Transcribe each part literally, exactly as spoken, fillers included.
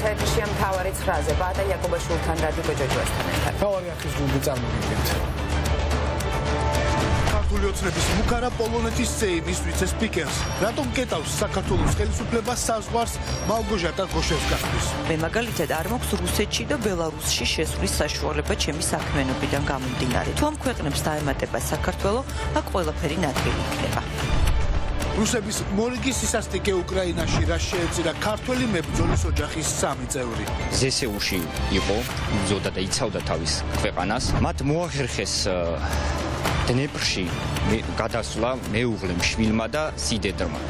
საერთაშია მთავარი ცხრაზე ბადა იაკობაშვილთან რადიკო ჯოჯოასთან ერთად. მთავარი არქის გუნდი წარმოგიდგენთ. ქართული ოცნების მუქარა პოლონეთის სეიმის ვიცე-სპიკერს. რატომ კეტავს საქართველოს ხელისუფლება საზღვარს მალგოჟატა გოშევსკასთვის? მე მაგალითად არ მაქვს რუსეთში და ბელარუსში შესვლის საშუალება ჩემი საქმიანობიდან გამომდინარე. თუ ამ ქვეყნებს დაემატება საქართველო, აქ ყველაფერი ნათელი იქნება. რუსების მორიგი სისასტიკე უკრაინაში რა შეეწირა ქართველი მებრძოლის ოჯახის სამი წევრი. ზესეუში იყო, იბრძოდა და იცავდა თავის ქვეყანას. მათ მოახერხეს დნეპრში გადასვლა მეუღლემ, შვილმა და სიდედრმა.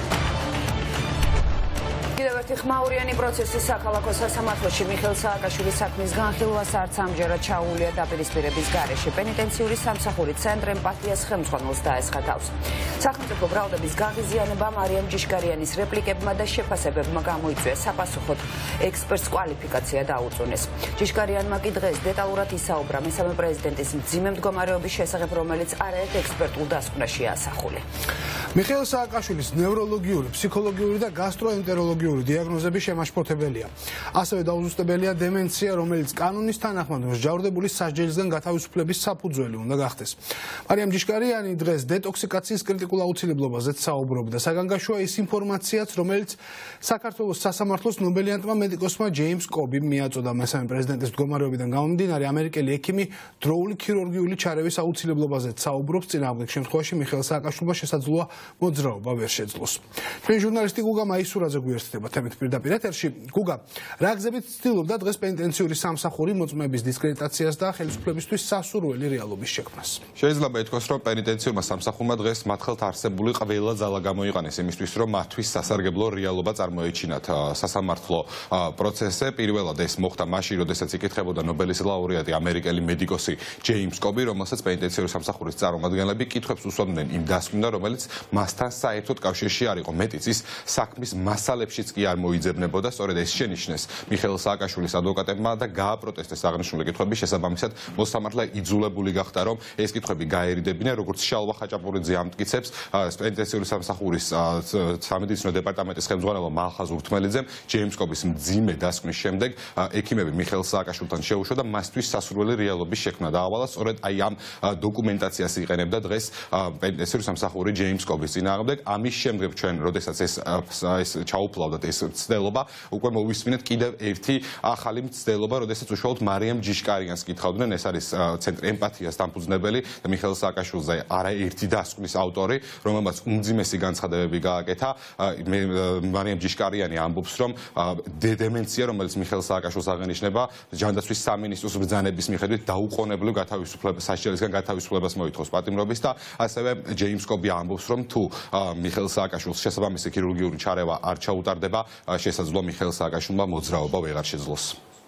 კიდევ ერთი ხმაურიანი პროცესი საქალაქო სასამართლოში მიხეილ სააკაშვილის საქმის განხილვას არც ამჯერად ჩაუვლია დაპირისპირების გარეშე. პენიტენციური სამსახური ცენტრ ემპათიას ხელმძღვანელს დაესხა თავს. სახელმწიფო ბრალდების გაღიზიანება მარიამ ჯიშკარიანის რეპლიკებმა და შეფასებებმა გამოიწვია. საპასუხოდ ექსპერტს კვალიფიკაცია დაუწუნეს. ჯიშკარიანმა კი დღეს დეტალურად ისაუბრა მესამე პრეზიდენტის მძიმე მდგომარეობის შესახებ, რომელიც არაერთ ექსპერტულ დასკვნაში ასახული. მიხეილ სააკაშვილის ნევროლოგიური, ფსიქოლოგიური და გასტროენტეროლოგიური დიაგნოზები შემაშფოთებელია. ასევე დაუზუსტებელია დემენცია, რომელიც კანონის თანახმად მსჯავრდებული სასჯელისგან გათავისუფლების საფუძველი უნდა გახდეს. მარიამ ჯიშკარიანი დღეს დეტოქსიკაციის კრიტიკულ აუცილებლობაზეც საუბრობდა. საგანგაშოა ის ინფორმაციაც, რომელიც საქართველოს სასამართლოს ნობელიანტმა მედიკოსმა ჯეიმს კობიმ მიაწოდა. მესამე პრეზიდენტის მდგომარეობიდან გამომდინარე, ამერიკელი ექიმი დროული ქირურგიული ჩარევის აუცილებლობაზეც საუბრობს. წინააღმდეგ შემთხვევაში მიხეილ სააკაშვილმა შესაძლოა მოძრაობა ვერ შეძლოს. ჩვენი ჟურნალისტი გუგა მაისურაძე გვერდდება თემით პირდაპირ ეთერში. გუგა, რა გზებით ცდილობდა დღეს პენიტენციური სამსახური მოწმეების დისკრედიტაციას და ხელისუფლებისთვის სასურველი რეალობის შექმნას? შეიძლება ითქვას, რომ პენიტენციურმა სამსახურმა დღეს მათ ხელთ არსებული ყველა ძალა გამოიყენეს იმისთვის, რომ მათთვის სასარგებლო რეალობა წარმოეჩინათ. სასამართლო პროცესზე პირველად ეს მოხდა მაშინ, როდესაც იკითხებოდა ნობელის ლაურეატი ამერიკელი მედიკოსი ჯეიმს კობი, რომელსაც პენიტენციური სამსახურის წარმომადგენლები კითხვებს უსვამდნენ იმ დასკვნიდან, რომელიც მასთან საერთოდ კავშირში არ იყო. მეტიც ის საქმის მასალებშიც კი არ მოიძებნებოდა. სწორედ ეს შენიშნეს მიხეილ სააკაშვილის ადვოკატებმა და გააპროტესტეს აღნიშნული კითხვების შესაბამისად. მოსამართლე იძულებული გახდა, რომ ეს კითხვები გაერიდებინა, როგორც შალვა ხაჭაპურიძე ამტკიცებს, პენიტენციური სამსახურის სამედიცინო დეპარტამენტის ხელმძღვანელო მალხაზ ურთმელიძემ ჯეიმს კობის მძიმე დასკვნის შემდეგ ექიმები მიხეილ სააკაშვილთან შეუშვა და მასთვის სასურველი რეალობის შექმნა დაავალა. სწორედ აი ამ დოკუმენტაციას იყენებდა დღეს პენიტენციური სამსახური ჯეიმს კობის წინააღმდეგ. ამის შემდეგ ჩვენ, როდესაც ეს ეს ჩაუფლავდათ ეს ცდელობა, უკვე მოვისმინეთ კიდევ ერთი ახალი ცდელობა, როდესაც უშუალოდ მარიამ ჯიშკარიანს კითხავდნენ. ეს არის ცენტრ ემპათიას დამფუძნებელი და მიხეილ სააკაშვილზე არაერთი დასკვნის ავტორი, რომელმაც უმძიმესი განცხადებები გააკეთა. მარიამ ჯიშკარიანი ამბობს, რომ დემენცია, რომელიც მიხეილ სააკაშვილს აღენიშნება, ჯანდაცვის სამინისტროს ბრძანების მიხედვით დაუყოვნებლივ გათავისუფლებას, სასჯელისგან გათავისუფლებას მოითხოვს პატიმრობის და ასევე ჯეიმს კობი ამბობს, რომ თუ მიხეილ სააკაშვილს შესაბამისი ქირურგიული ჩარევა არ ჩაუტარდება, შესაძლოა მიხეილ სააკაშვილმა მოძრაობა ვეღარ შეძლოს.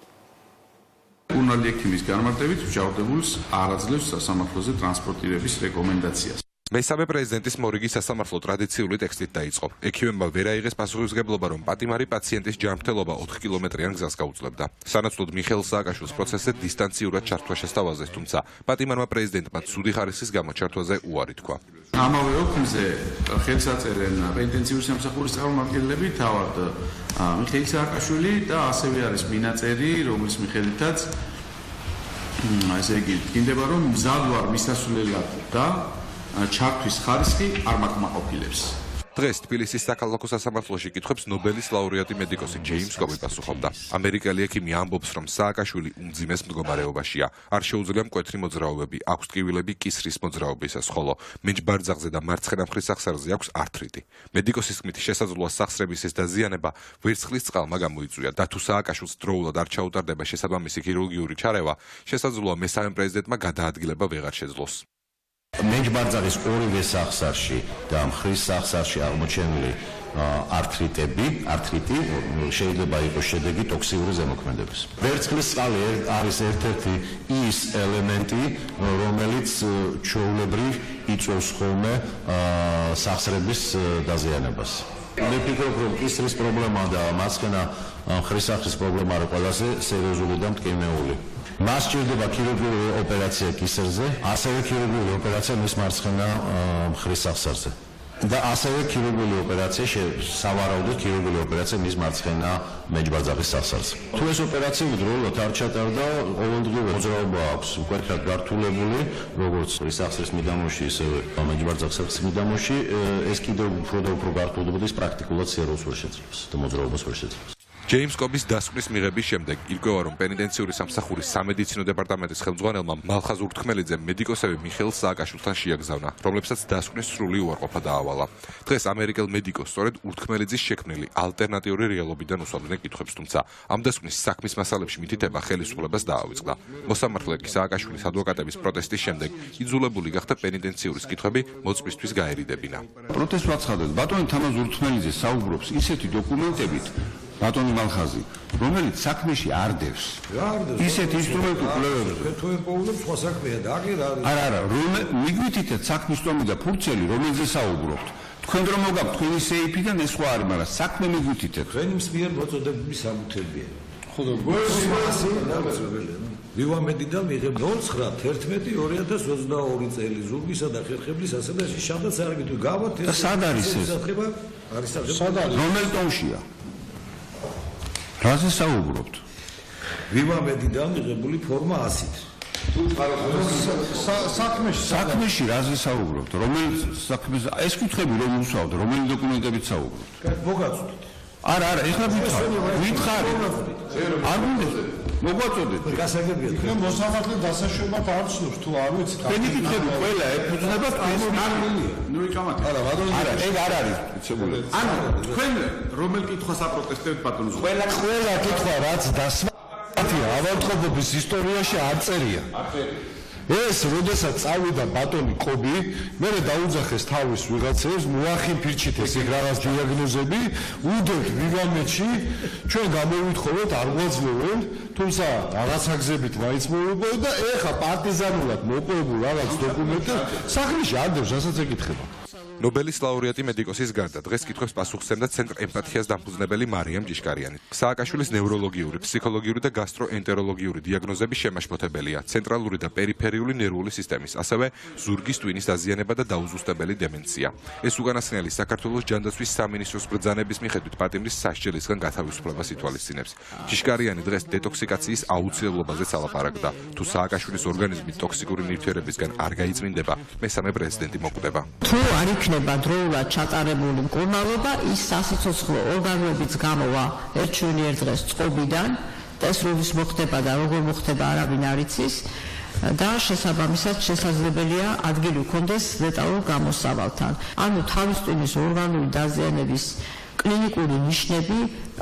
ურნალი ექიმის განმარტებით მსჯავრდებულს არ აძლევს სასამართლოზე ტრანსპორტირების რეკომენდაციას. მესამე პრეზიდენტის მორიგი სასამართლო ტრადიციული ტექსტით დაიწყო. ექიმებმა ვერ აიღეს პასუხისმგებლობა, რომ პატიმარი პაციენტის ჯანმრთელობა ოთხ კილომეტრიან გზას გაუძლებდა. სანაცვლოდ მიხეილ სააკაშვილის პროცესზე დისტანციურად ჩართვა შესთავაზეს, თუმცა პატიმარმა პრეზიდენტმა ცუდი ხარისხის გამო ჩართვაზე უარი თქვა. ამავე ოქმზე ხელს აწერენ პენიტენციური სამსახურის წარმომადგენლები, თავად მიხეილ სააკაშვილი და ასევე არის მინაწერი, რომლის მიხედვითაც ესე იგი დგინდება, რომ მზად ვარ მისასვლელად და ჩართვის ხარისხი არ მაკმაყოფილებს. დღეს თბილისის საქალაქო სასამართლოში კითხვებს ნობელის ლაურეატი მედიკოსი ჯეიმს კობი პასუხობდა. ამერიკელი ექიმი ამბობს, რომ სააკაშვილი უმძიმეს მდგომარეობაშია. არ შეუძლია მკვეთრი მოძრაობები, აქვს ტკივილები კისრის მოძრაობისას, ხოლო მეჯბარძაღზე და მარცხენა მხრის სახსარზე აქვს ართრიტი. მედიკოსის თქმით, შესაძლოა სახსრების ეს დაზიანება ვერცხლის წყალმა გამოიწვია და თუ სააკაშვილს დროულად არ ჩაუტარდება შესაბამისი ქირურგიული ჩარევა, შესაძლოა მესამე პრეზიდენტმა გადაადგილება ვეღარ შეძლოს. მეჯბარძაღის ორივე სახსარში და მხრის სახსარში აღმოჩენილი ართრიტები, ართრიტი შეიძლება იყოს შედეგი ტოქსიური ზემოქმედების. ვერცხლის წყალი არის ერთ-ერთი ის ელემენტი, რომელიც ჩვეულებრივ იწვევს ხოლმე სახსრების დაზიანებას. მე ვფიქრობ, რომ კისრის პრობლემა და მარცხენა მხრის სახსრის პრობლემა არის ყველაზე სერიოზული და მტკივნეული. მას სჭირდება ქირურგიული ოპერაცია კისერზე, ასევე ქირურგიული ოპერაცია მის მარცხენა მხრის სახსარზე. და ასევე ქირურგიული ოპერაცია, სავარაუდოდ ქირურგიული ოპერაცია მის მარცხენა მეჯბაძაღის სახსარზე. თუ ეს ოპერაცია დროულად არ ჩატარდა, ყოველდღიურ მოძრაობა აქვს უკეთრად გართულებული, როგორც სახსრის მიდამოში, ისევე მეჯბაძაღის მიდამოში, ეს კიდევ უფრო და უფრო გართულდება ის პრაქტიკულად სიარულს ვერ შეძლებს და მოძრაობას ვერ შეძლებს. ჯეიმს კობის დასკვნის მიღების შემდეგ ირკვევა, რომ პენიტენციური სამსახურის სამედიცინო დეპარტამენტის ხელმძღვანელმა მალხაზ ურთქმელიძემ მედიკოსები მიხეილ სააკაშვილთან შეაგზავნა, რომლებსაც დასკვნის სრული უარყოფა დაავალა. დღეს ამერიკელ მედიკოს სწორედ ურთქმელიძის შექმნილი ალტერნატიული რეალობიდან უსვამდნენ კითხვებს, თუმცა ამ დასკვნის საქმის მასალებში მითითება ხელისუფლებას დაავიწყდა. მოსამართლე კი სააკაშვილის ადვოკატების პროტესტის შემდეგ იძულებული გახდა პენიტენციური კითხვები მოწმისთვის გაერიდებინა. პროტესტს ვაცხადებ, ბატონი თამაზ ურთქმელიძე საუბრობს ისეთი დოკუმენტებით, ბატონი მალხაზი, რომელიც საქმეში არ დევს. ისეთ ინსტრუმენტულ კვლევებზე. თუ ეპოულებს სხვა საქმეა და აგერ არის. არა, არა, მიგვითითეთ საქმის ტომი და ფურცელი, რომელზე საუბრობთ. თქვენ რომ მოგაქვთ თქვენი სეიფიდან ეს სხვა არის, მაგრამ საქმე მიგვითითეთ. თქვენი მსმიერ მოწოდებული სამუთებია. ხო და გვერდზე ვივამედი და მიღებ ნოლ ცხრა თერთმეტი ორი ათას ოცდაორი წელი ზურგისა და ხერხებლის ასადაში შადაც არ გიტყვი გავართ ეს სად არის ეს? არის სად არის? რომელ ტომშია? რაზე საუბრობთ? ვივამედიდან მიღებული ფორმა ასით. საქმეში საქმეში რაზე საუბრობთ? რომელ საქმეზე ეს კითხები რომ უსვავთ, რომელი დოკუმენტებით საუბრობთ? მოგაწოდეთ. არა, არა, ეხლა ვითხარ. ვითხარ. არ გინდა მოგვაწოდეთ. გასაგებია. იქნებ მოსამართლე დასაშვებად არ ცნობს თუ არ ვიცით. თქვენი კითხები ყველა ეფუძნება თქვენს ნორმალია. ნუ იკამათე. არა, ბატონო. არა, ეგ არ არის მიცემული. ანუ თქვენ რომელ კითხვას აპროტესტებთ ბატონო? ყველა ყველა კითხვა რაც დასმათია ავადმყოფობის ისტორიაში არ წერია. არ წერია. ეს როდესაც წავიდა ბატონი კობი, მე დაუძახეს თავის ვიღაცებს, მოახი ფირჩიტეს ეგ რაღაც დიაგნოზები, უდევთ ვივამეთში, ჩვენ გამოვითხოვეთ, არ გვაძლევენ, თუმცა რაღაცა გზებით მაინც მოვიყვეთ და ეხა პარტიზანულად მოპოვებულ რაღაც დოკუმენტებს საქმეში არ დევს, რასაც ეკითხება. ნობელის ლაურეატი მედიკოსის გარდა დღეს კითხვებს პასუხსცემდა ცენტრ ემპათიას დამფუძნებელი მარიამ ჭიშკარიანი. სააკაშვილის ნევროლოგიური, ფსიქოლოგიური და გასტროენტეროლოგიური დიაგნოზები შემაშფოთებელია ცენტრალური და პერიფერიული ნერვული სისტემის, ასევე ზურგის ტვინის დაზიანება და დაუზუსტებელი დემენცია. ეს უკანასკნელი საქართველოს ჯანდაცვის სამინისტროს ბრძანების მიხედვით პატიმრის სასჯელისგან გათავისუფლებას ითვალისწინებს. ჭიშკარიანი დღეს დეტოქსიკაციის აუცილებლობაზეც ალაპარაკდა. თუ სააკაშვილის ორგანიზმი ტოქსიკური ნივთიერებისგან არ გაიწმინდება, მესამე პრეზიდენტი მოკვდება. თუ არ იქნება დროულად ჩატარებული მკურნალობა, ის სასიცოცხლო ორგანოებიც გამოვა ერთ-ერთ დღეს წყობიდან, ეს როდის მოხდება და როგორ მოხდება არავინ არ იცის და შესაბამისად შესაძლებელია ადგილი ჰქონდეს ლეტალურ გამოსავალთან. ანუ თავის ტვინის ორგანული დაზიანების კლინიკური ნიშნები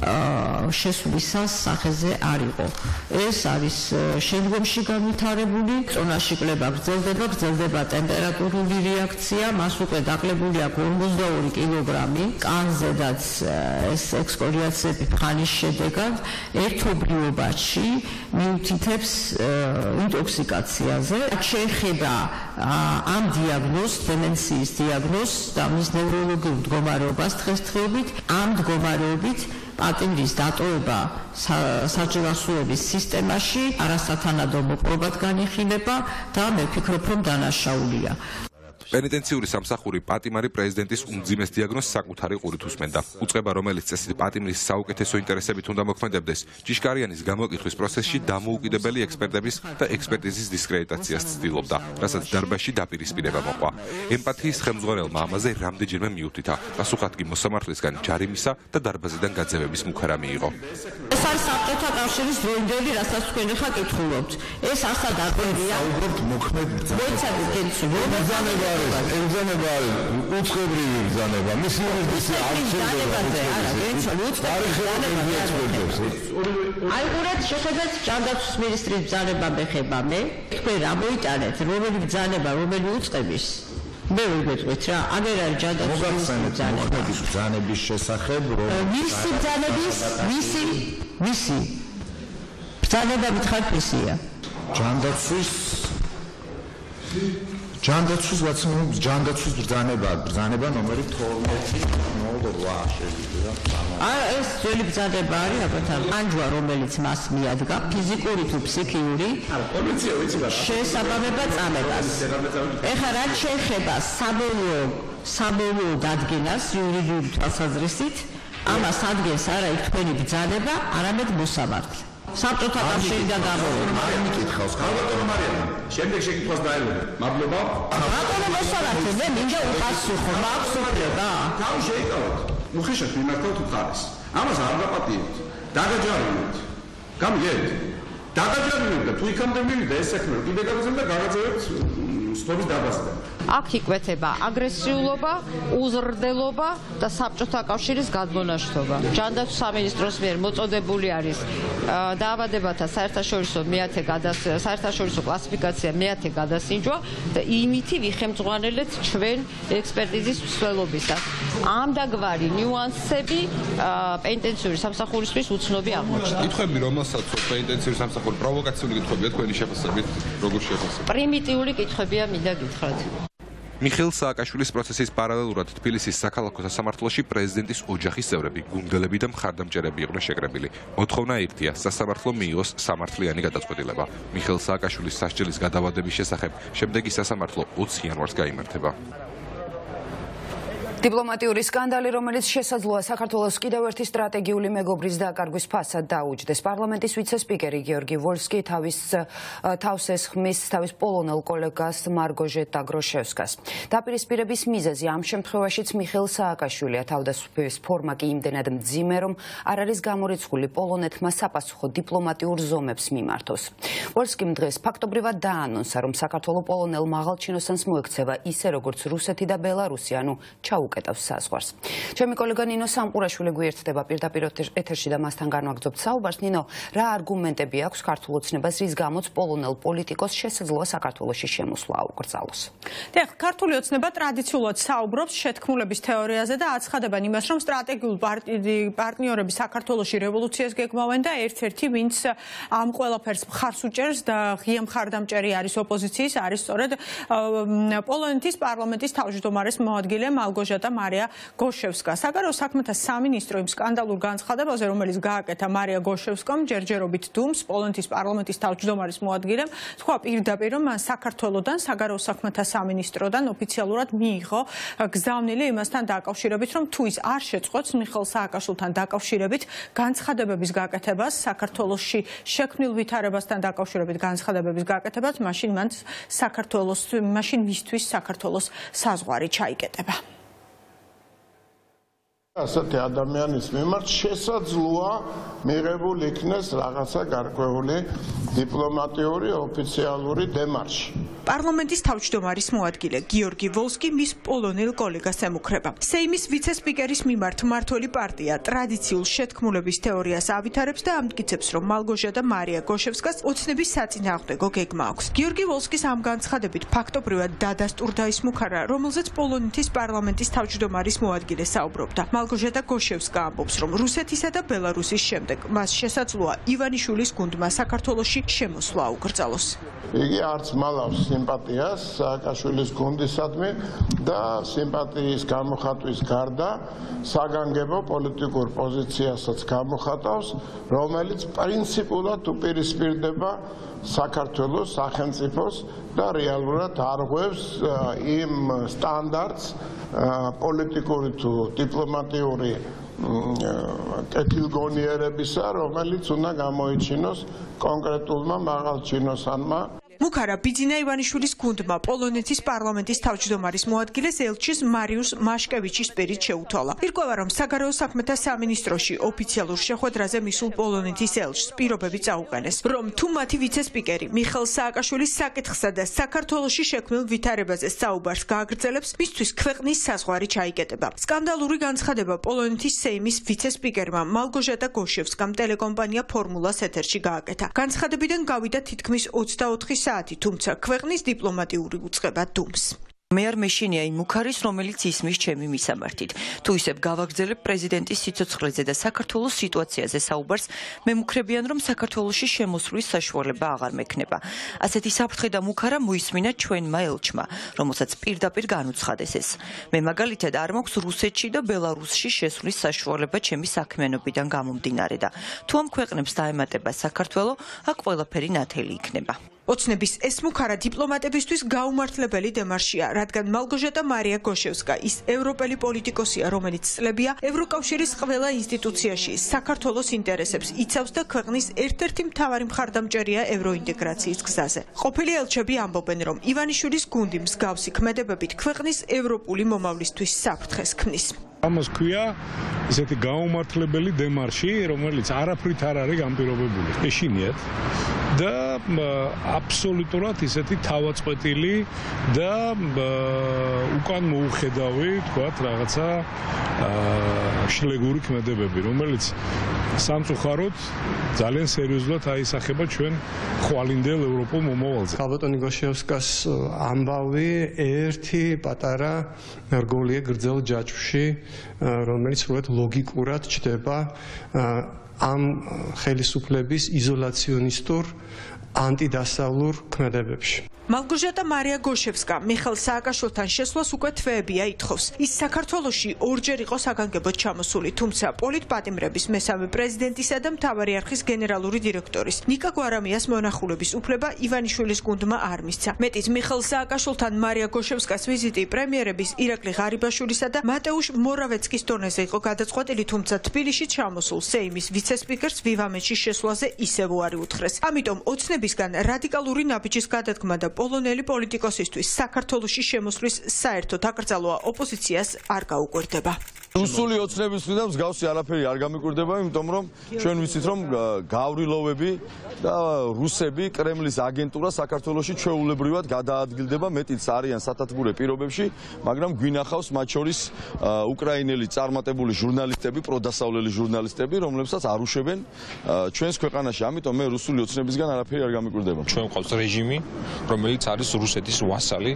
შესვლისას სახეზე არ იყო. ეს არის შემდგომში განვითარებული, წონაში კლება გრძელდება, გრძელდება ტემპერატურული რეაქცია, მას უკვე დაკლებული აქვს ორმოცდაორი კილოგრამი, კანზედაც ეს ექსკორიაციები ხანის შედეგად ერთობლიობაში მიუთითებს ინტოქსიკაციაზე. შეეხება ამ დიაგნოზს, დემენციის დიაგნოზს და მის ნევროლოგიურ მდგომარეობას დღესდღეობით, ამ მდგომარეობით პატიმრის დატოვება საჯელასუების სისტემაში არასათანადო მოპყრობად განიხილება და მე ვფიქრობ, რომ დანაშაულია. პენიტენციური სამსახური პატიმარი პრეზიდენტის უმძიმეს დიაგნოზს საკუთარი ყურით უსმენდა. უწყება, რომელიც წესით პატიმრის საუკეთესო ინტერესებით უნდა მოქმედებდეს, ჭიშკარიანის გამოკითხვის პროცესში დამოუკიდებელი ექსპერტების და ექსპერტიზის დისკრედიტაციას ცდილობდა, რასაც დარბაზში დაპირისპირება მოყვა. ემპათიის ხელმძღვანელმა ამაზე რამდენჯერმე მიუთითა, პასუხად კი მოსამართლისგან ჯარიმისა და დარბაზიდან გაძევების მუქარა მიიღო. ეს არის საბჭოთა კავშირის დროინდელი, რასაც თქვენ ახლა კითხულობთ. ეს ასად აკეთია. საუბრობთ მოქმედ ბრძანება. ემზანება არის უცხებრივი ბრძანება. მისი მისი აიღურეთ შეხედეთ ჯანდაცვის მინისტრის ბრძანება მეხება მე. თქვენ რა მოიტანეთ, რომელი ბრძანება, რომელი უწყების? მე ვიგეთქვით რა, აგერ არის ჯანდაცვის მინისტრის ბრძანების შესახებ, რომ მისი ბრძანების, მისი, მისი ბრძანება მითხარით მისია. ჯანდაცვის ჯანდაცვის ვაცნობ ჯანდაცვის ბრძანება ბრძანება ნომერი თორმეტი ნულ ოთხ შეიძლება არა ეს ძველი ბრძანება არის აბათარ ანჯვა რომელიც მას მიადგა ფიზიკური თუ ფსიქიური პოლიცია ვიცი რა შესაბამება წამებას ეხლა რაც შეეხება საბოლოო საბოლოო დადგენას იურიდიული თვალსაზრისით ამას ადგენს არა იქ თქვენი ბრძანება არამედ მოსამართლე საბჭოთა კავშირიდან გამოვიდა არ მიკითხავს ბატონო მარიამ შემდეგ შეკითხვას დაელოდე მადლობა ბატონო მოსამართლე მე მინდა უპასუხო მაქვს უფლება თავი შეიკავოთ უხეშად მიმართავთ უხარეს ამას არ გაპატიებთ დაგაჯარიმეთ გამიგეთ დაგაჯარიმეთ და თუ იქამდე მივიდა ეს საქმე კიდე გაგზავნა და გაგაძევთ სტორის დაბასდა აქ იკვეთება აგრესიულობა, უზრდელობა და საბჭოთა კავშირის გადმონაშთობა. ჯანდაცვის სამინისტროს მიერ მოწოდებული არის დაავადებათა საერთაშორისო მეათე საერთაშორისო კლასიფიკაცია მეათე გადასინჯვა და იმითი ვიხემძღვანელეთ ჩვენ ექსპერტიზის მსვლელობისას. ამდაგვარი ნიუანსები პენიტენციური სამსახურისთვის უცნობი აღმოჩნდა. კითხვები, რომელსაც პენიტენციური სამსახური პროვოკაციული კითხვებია თქვენი შეფასებით, როგორ შეფასებით? პრიმიტიული კითხვებია მინდა გითხრათ. მიხეილ სააკაშვილის პროცესის პარალელურად თბილისის საქალაქო სასამართლოში პრეზიდენტის ოჯახის წევრები, გუნდელები და მხარდამჭერები იყვნენ შეკრებილი. მოთხოვნა ერთია, სასამართლო მიიღოს სამართლიანი გადაწყვეტილება. მიხეილ სააკაშვილის სასჯელის გადავადების შესახებ შემდეგი სასამართლო ოცი იანვარს გაიმართება. დიპლომატიური სკანდალი, რომელიც შესაძლოა საქართველოს კიდევ ერთი სტრატეგიული მეგობრის დაკარგვის ფასად დაუჯდეს. პარლამენტის ვიცე-სპიკერი გიორგი ვოლსკი თავის თავს ესხმის თავის პოლონელ კოლეგას მარგოჟეტა გროშევსკას. დაპირისპირების მიზეზი ამ შემთხვევაშიც მიხეილ სააკაშვილია. თავდასხმის ფორმა კი იმდენად მძიმე, რომ არ არის გამორიცხული პოლონეთმა საპასუხო დიპლომატიურ ზომებს მიმართოს. ვოლსკიმ დღეს ფაქტობრივად დაანონსა, რომ საქართველო პოლონელ მაღალჩინოსანს მოექცევა ისე როგორც რუსეთი და ბელარუსი, ანუ ჩაუ უკეთავს საზღვარს. ჩემი კოლეგა ნინო სამყურაშვილი გვერდდება პირდაპირ ეთერში და მასთან განვაგრძობთ საუბარს. ნინო, რა არგუმენტები აქვს ქართულ ოცნებას, რის გამოც პოლონელ პოლიტიკოს შესაძლოა საქართველოში შემოსვლა აუკრძალოს? დიახ, ქართული ოცნება ტრადიციულად საუბრობს შეთქმულების თეორიაზე და აცხადებენ იმას, რომ სტრატეგიულ პარტნიორები საქართველოში რევოლუციას გეგმავენ და ერთ-ერთი, ვინც ამ ყველაფერს მხარს უჭერს და ღია მხარდამჭერი არის ოპოზიციის, არის სწორედ პოლონეთის პარლამენტის თავმჯდომარის მოადგილე მალგოჟეტა მარია გოშევსკა. საგარეო საქმეთა სამინისტრო იმ სკანდალურ განცხადებაზე, რომელიც გააკეთა მარია გოშევსკამ, ჯერჯერობით დუმს, პოლონეთის პარლამენტის თავმჯდომარის მოადგილემ, თქვა პირდაპირ, რომ მან საქართველოდან, საგარეო საქმეთა სამინისტროდან ოფიციალურად მიიღო გზავნილი იმასთან დაკავშირებით, რომ თუ ის არ შეწყვეტს მიხეილ სააკაშვილთან დაკავშირებით განცხადებების გაკეთებას, საქართველოში შექმნილ ვითარებასთან დაკავშირებით განცხადებების გაკეთებას, მაშინ მან საქართველოს, მაშინ მისთვის საქართველოს საზღვარი ჩაიკეტება. ასეთი ადამიანის მიმართ შესაძლოა მიღებული იქნეს რაღაცა გარკვეული დიპლომატიური ოფიციალური დემარში. პარლამენტის თავმჯდომარის მოადგილე გიორგი ვოლსკი მის პოლონელ კოლეგას ემუქრება. სეიმის ვიცე-სპიკერის მიმართ მმართველი პარტია ტრადიციულ შეთქმულების თეორიას ავითარებს და ამტკიცებს, რომ მალგოჟეტა მარია გოშევსკას ოცნების საწინააღმდეგო გეგმა აქვს. გიორგი ვოლსკის ამ განცხადებით ფაქტობრივად დადასტურდა ის მუქარა, რომელზეც პოლონეთის პარლამენტის თავმჯდომარის მოადგილე საუბრობდა. მალგოჟეტა გოშევსკა ამბობს, რომ რუსეთისა და ბელარუსის შემდეგ მას შესაძლოა ივანიშვილის გუნდმა საქართველოში შემოსვლა აუკრძალოს. იგი არც მალავს სიმპათიას სააკაშვილის გუნდისადმი და სიმპათიის გამოხატვის გარდა საგანგებო პოლიტიკურ პოზიციასაც გამოხატავს, რომელიც პრინციპულად უპირისპირდება საქართველოს სახელმწიფოს და რეალურად არღვევს იმ სტანდარტს პოლიტიკური თუ დიპლომატიური კეთილგონიერებისა, რომელიც უნდა გამოიჩინოს კონკრეტულმა მაღალჩინოსანმა. მუქარა ბიძინა ივანიშვილის გუნდმა პოლონეთის პარლამენტის თავმჯდომარის მოადგილეს ელჩის მარიუს მაშკევიჩის პირით შეუთვალა. ირკვევა, რომ საგარეო საქმეთა სამინისტროში ოფიციალურ შეხვედრაზე მისულ პოლონეთის ელჩს პირობები წაუყენეს, რომ თუ მათი ვიცე-სპიკერი მიხეილ სააკაშვილის საკითხსა და საქართველოში შექმნილ ვითარებაზე საუბარს გააგრძელებს, მისთვის ქვეყნის საზღვარი ჩაიკეტება. სკანდალური განცხადება პოლონეთის სეიმის ვიცე-სპიკერმა მალგოჟეტა გოშევსკამ ტელეკომპანია ფორმულას ეთერში გააკეთა. განცხადებიდან გავიდა თითქმის ოცდაოთხი საათი, თუმცა ქვეყნის დიპლომატიური უწყება დუმს. მე არ მეშინია იმ მუქარის, რომელიც ისმის ჩემი მისამართით. თუ ისევ გავაგრძელებ პრეზიდენტის სიცოცხლეზე და საქართველოს სიტუაციაზე საუბარს, მე მუქრებიან, რომ საქართველოში შემოსვლის საშუალება აღარ მექნება. ასეთი საფრთხე და მუქარა მოისმინა ჩვენმა ელჩმა, რომელსაც პირდაპირ განუცხადეს ეს. მე მაგალითად არ მაქვს რუსეთში და ბელარუსში შესვლის საშუალება ჩემი საქმიანობიდან გამომდინარე და თუ ამ ქვეყნებს დაემატება საქართველო, აქ ყველაფერი ნათელი იქნება. ოცნების ეს მუქარა დიპლომატებისთვის გაუმართლებელი დემარშია, რადგან მალგოჟეტა მარია გოშევსკა ის ევროპელი პოლიტიკოსია, რომელიც წლებია ევროკავშირის ყველა ინსტიტუციაში საქართველოს ინტერესებს იცავს და ქვეყნის ერთ-ერთი მთავარი მხარდამჭერია ევროინტეგრაციის გზაზე. ყოფილი ელჩები ამბობენ, რომ ივანიშვილის გუნდი მსგავსი ქმედებებით ქვეყნის ევროპული მომავლისთვის საფრთხეს ქმნის. ამას ქვია ესეთი გაუმართლებელი დემარში, რომელიც არაფრით არ არის ამ პირობებული. ეშინიათ და აბსოლუტურად ისეთი თავაწყვეტილი და უკან მოუხედავი, თქვათ, რაღაცა შლეგური ქმედებები, რომელიც სამწუხაროდ ძალიან სერიოზულად აისახება ჩვენ ხვალინდელ ევროპულ მომავალზე. ქალბატონი გოშევსკას ამბავი ერთი პატარა რგოლია გრძელ ჯაჭვში, რომელიც სრულად ლოგიკურად ჩდება ამ ხელისუფლების იზოლაციონისტურ ანტიდასავლურ ქმედებებში. მალგოჟეტა მარია გოშევსკა მიხეილ სააკაშვილთან შესვლას უკვე თვეებია ითხოვს. ის საქართველოში ორჯერ იყო საგანგებოდ ჩამოსული, თუმცა პოლიტპატიმრების მესამე პრეზიდენტისა და მთავარი არხის გენერალური დირექტორის ნიკა გვარამიას მონახულების უფლება ივანიშვილის გუნდმა არ მისცა. მეტიც მიხეილ სააკაშვილთან მარია გოშევსკას ვიზიტი პრემიერების ირაკლი ღარიბაშვილისა და მატეუშ მორავეცკის დონეზე იყო გადაწყვეტილი, თუმცა თბილისში ჩამოსულ სეიმის ვიცე-სპიკერს ვივამეთში შესვლაზე ისევ უარი უთხრეს. ამიტომ ოცნებისგან რადიკალური ნაბიჯის გადადგმა და პოლონელი პოლიტიკოსისთვის საქართველოში შემოსვლის საერთოდ აკრძალვა ოპოზიციას არ გაუკვირდება. რუსული ოცნების მხრიდან მსგავსი არაფერი არ გამიკვირდება, იმიტომ რომ ჩვენ ვიცით, რომ გავრილოვები და რუსები, კრემლის აგენტურა საქართველოში ჩვეულებრივად გადაადგილდება, მეტიც არიან სათათბურე პირობებში, მაგრამ გვინახავს მათ შორის უკრაინელი წარმატებული ჟურნალისტები, პროდასავლელი ჟურნალისტები, რომლებსაც არ უშვებენ ჩვენს ქვეყანაში. ამიტომ მე რუსული ოცნებისგან არაფერი არ გამიკვირდება. ჩვენ ყავს რეჟიმი, რომელიც არის რუსეთის ვასალი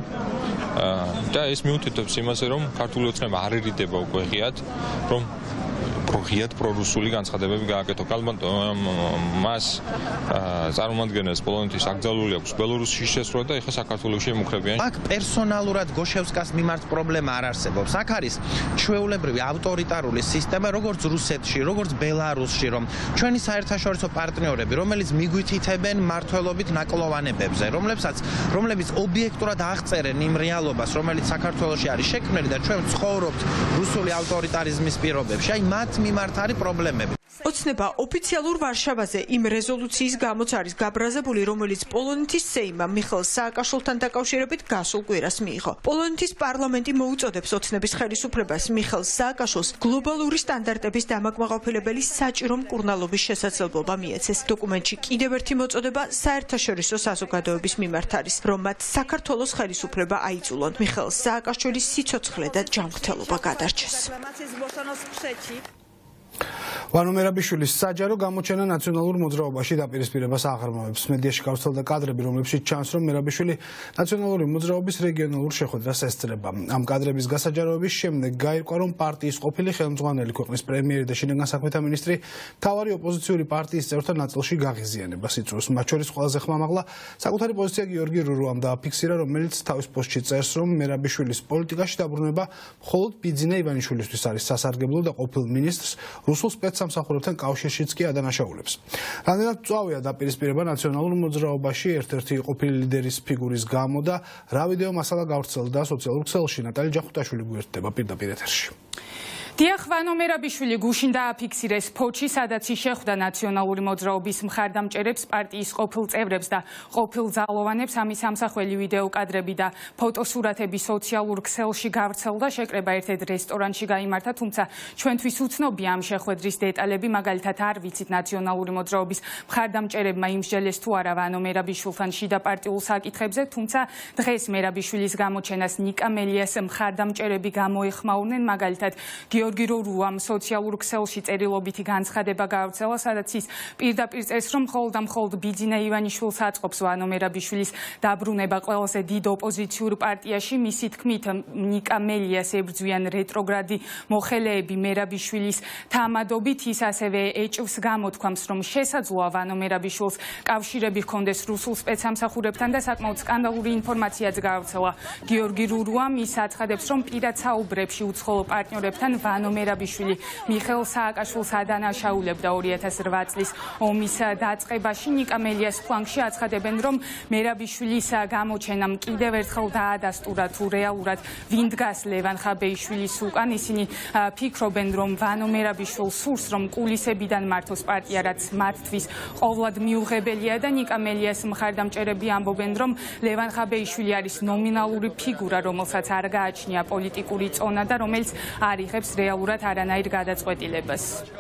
და ეს მიუთითებს იმაზე, რომ ქართული ოცნება არ ერიდება უკვე ღიად, რომ პროღიად პრორუსული განცხადებები გააკეთო. ქალბატონ მას წარმომადგენელს პოლონეთის აკრძალული აქვს ბელარუსში შესვლა და ეხლა საქართველოში ემუქრებიან. აქ პერსონალურად გოშევსკას მიმართ პრობლემა არ არსებობს. აქ არის ჩვეულებრივი ავტორიტარული სისტემა, როგორც რუსეთში, როგორც ბელარუსში, რომ ჩვენი საერთაშორისო პარტნიორები, რომელიც მიგვითითებენ მართლობით ნაკლოვანებებზე, რომლებსაც რომლებიც ობიექტურად აღწერენ იმ რეალობას, რომელიც საქართველოში არის შექმნილი და ჩვენ ცხოვრობთ რუსული ავტორიტარიზმის პირობებში. აი მათ მიმართ არის პრობლემები. ოცნება ოფიციალურ ვარშავაზე იმ რეზოლუციის გამოც არის გაბრაზებული, რომელიც პოლონეთის სეიმმა მიხეილ სააკაშვილთან დაკავშირებით გასულ კვირას მიიღო. პოლონეთის პარლამენტი მოუწოდებს ოცნების ხელისუფლებას მიხეილ სააკაშვილს გლობალური სტანდარტების დამაკმაყოფილებელი საჭირო მკურნალობის შესაძლებლობა მიეცეს. დოკუმენტში კიდევ ერთი მოწოდება საერთაშორისო საზოგადოების მიმართ არის, რომ მათ საქართველოს ხელისუფლება აიძულონ მიხეილ სააკაშვილის სიცოცხლე და ჯანმრთელობა გადარჩეს. ვანო მერაბიშვილის საჯარო გამოჩენა ნაციონალურ მოძრაობაში დაპირისპირებას აღრმავებს. მედიაში გავრცელდა კადრები, რომლებშიც ჩანს, რომ მერაბიშვილი ნაციონალური მოძრაობის რეგიონალურ შეხვედრას ესწრება. ამ კადრების გასაჯაროების შემდეგ გაირკვა, რომ პარტიის ყოფილი ხელმძღვანელი, ქვეყნის პრემიერი და შინაგან საქმეთა მინისტრი მთავარი ოპოზიციური პარტიის წევრთა ნაწილში გაღიზიანებას იწვევს. მათ შორის ყველაზე ხმამაღლა საკუთარი პოზიცია გიორგი რურუამ დააფიქსირა, რომელიც თავის პოსტში წერს, რომ მერაბიშვილის პოლიტიკაში დაბრუნება მხოლოდ ბიძინა ივანიშვილისთვის არის სასარგებლო და ყოფილ მინისტრს რუსულ სპეცსამსახურებთან კავშირშიც კი ადანაშაულებს. რამდენად მწვავეა დაპირისპირება ნაციონალურ მოძრაობაში ერთ-ერთი ყოფილი ლიდერის ფიგურის გამო და რა ვიდეო მასალა გავრცელდა სოციალურ ქსელში. ნატალი ჯახუტაშვილი გვერდდება პირდაპირ ეთერში. დიახ, ვანო მერაბიშვილი გუშინ დააფიქსირეს ფოჩი, სადაც ის შეხვდა ნაციონალური მოძრაობის მხარდამჭერებს, პარტიის ყოფილ წევრებს და ყოფილ ძალოვანებს. ამის ამსახველი ვიდეო კადრები და ფოტოსურათები სოციალურ ქსელში გავრცელდა. შეკრება ერთ-ერთ რესტორანში გაიმართა, თუმცა ჩვენთვის უცნობია ამ შეხვედრის დეტალები. მაგალითად, არ ვიცით ნაციონალური მოძრაობის მხარდამჭერებმა იმსჯელეს თუ არა ვანო მერაბიშვილთან შიდა პარტიულ საკითხებზე, თუმცა დღეს მერაბიშვილის გამოჩენას ნიკა მელიას მხარდამჭერები გამოეხმაურნენ, მაგალითად გიორგი როურუამ სოციალურ ქსელში წერილობითი განცხადება გაავრცელა, სადაც ის პირდაპირ წერს, რომ მხოლოდ და მხოლოდ ბიძინა ივანიშვილს აწყობს ვანო მერაბიშვილის დაბრუნება ყველაზე დიდ ოპოზიციურ პარტიაში. მისი თქმით, ნიკა მელიას ებრძვიან რეტროგრადი მოხელეები მერაბიშვილის თამადობით. ის ასევე ეჭვს გამოთქვამს, რომ შესაძლოა ვანო მერაბიშვილს კავშირები ჰქონდეს რუსულ სპეცსამსახურებთან და საკმაოდ სკანდალური ინფორმაციაც გაავრცელა გიორგი როურუამ. ის აცხადებს, რომ პირად საუბრებში უცხოელ პარტნიორებთან ვანო მერაბიშვილი მიხეილ სააკაშვილს ადანაშაულებდა ორი ათას რვა წლის ომის დაწყებაში. ნიკა მელიას ფლანგში აცხადებენ, რომ მერაბიშვილის გამოჩენამ კიდევ ერთხელ დაადასტურა თუ რეალურად ვინ დგას ლევან ხაბეიშვილის უკან. ისინი ფიქრობენ, რომ ვანო მერაბიშვილს სურს, რომ კულისებიდან მართოს პარტია, რაც მათთვის ყოვლად მიუღებელია და ნიკა მელიას მხარდამჭერები ამბობენ, რომ ლევან ხაბეიშვილი არის ნომინალური ფიგურა, რომელსაც არ გააჩნია პოლიტიკური წონა და რომელიც არ იღებს რეალურად არანაირ გადაწყვეტილებას.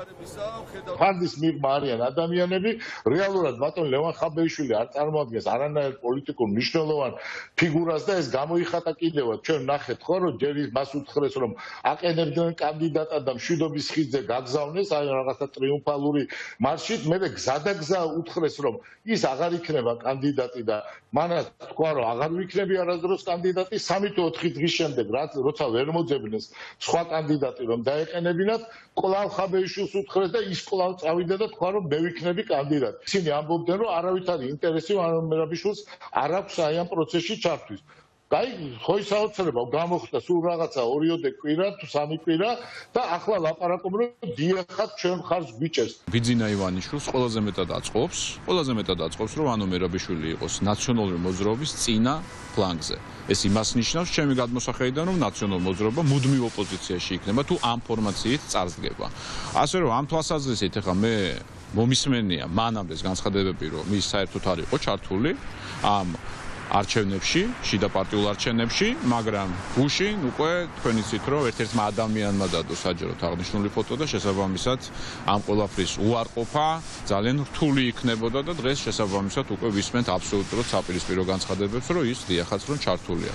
ფანდის მიღმა არიან ადამიანები, რეალურად ბატონ ლევან ხაბეიშვილი არ წარმოადგენს არანაირ პოლიტიკურ მნიშვნელოვან ფიგურას და ეს გამოიხატა კიდევაც. ჩვენ ნახეთ ხო, რომ ჯერ მას უთხრეს, რომ აყენებდნენ კანდიდატად და მშვიდობის ხიდზე გაგზავნეს, აი რაღაცა ტრიუმფალური მარშით, მერე გზადაგზა უთხრეს, რომ ის აღარ იქნება კანდიდატი და მანაც თქვა, რომ აღარ ვიქნები არასდროს კანდიდატი. სამი თუ ოთხი დღის შემდეგ, როცა ვერ მოძებნეს სხვა კანდიდატი რომ დაეყენებინათ, კვლავ ხაბეიშვილს უთხრეს და ის კვლავ წავიდა და თქვა, რომ მე ვიქნები კანდიდატი. ისინი ამბობდნენ, რომ არავითარი ინტერესი ვანო მერაბიშვილს არ აქვს აი ამ პროცესში ჩართვის. აი, ხო ისაოცრება გამოხდა სულ რაღაცა ორიოდე კვირა თუ სამი კვირა და ახლა ლაპარაკობ, რომ დიახად ჩვენ ხარს გვიჭერს. ბიძინა ივანიშვილს ყველაზე მეტად აწყობს, ყველაზე მეტად აწყობს, რომ ვანო მერაბიშვილი იყოს ნაციონალური მოძრაობის წინა ფლანგზე. ეს იმას ნიშნავს, ჩემი გადმოსახედიდან, რომ ნაციონალური მოძრაობა მუდმივ ოპოზიციაში იქნება თუ ამ ფორმაციით წარსდგება. ასე რომ ამ თვალსაზრისით ახლა მე მომისმენია მანამდე განცხადებები, რომ ის საერთოდ არ იყო ჩართული ამ არჩევნებში, შიდა პარტიულ არჩევნებში, მაგრამ გუშინ უკვე თქვენ იცით, რომ ერთ-ერთმა ადამიანმა დადო საჯაროდ აღნიშნული ფოტო და შესაბამისად ამ ყველაფრის უარყოფა ძალიან რთული იქნებოდა და დღეს შესაბამისად უკვე ვისმენთ აბსოლუტურად საპირისპირო განცხადებებს, რომ ის დიახაც რომ ჩართულია.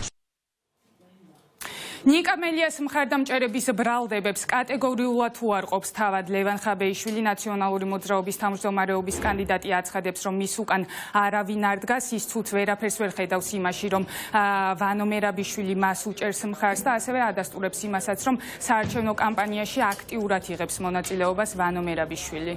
ნიკა მელიას მხარდამჭერების ბრალდებებს კატეგორიულად უარყოფს თავად ლევან ხაბეიშვილი. ნაციონალური მოძრაობის თავმჯდომარეობის კანდიდატი აცხადებს, რომ მის უკან არავინ არ დგას, ის თუთ ვერაფერს ვერ ხედავს იმაში, რომ ვანო მერაბიშვილი მას უჭერს მხარს და ასევე ადასტურებს იმასაც, რომ საარჩევნო კამპანიაში აქტიურად იღებს მონაწილეობას ვანო მერაბიშვილი.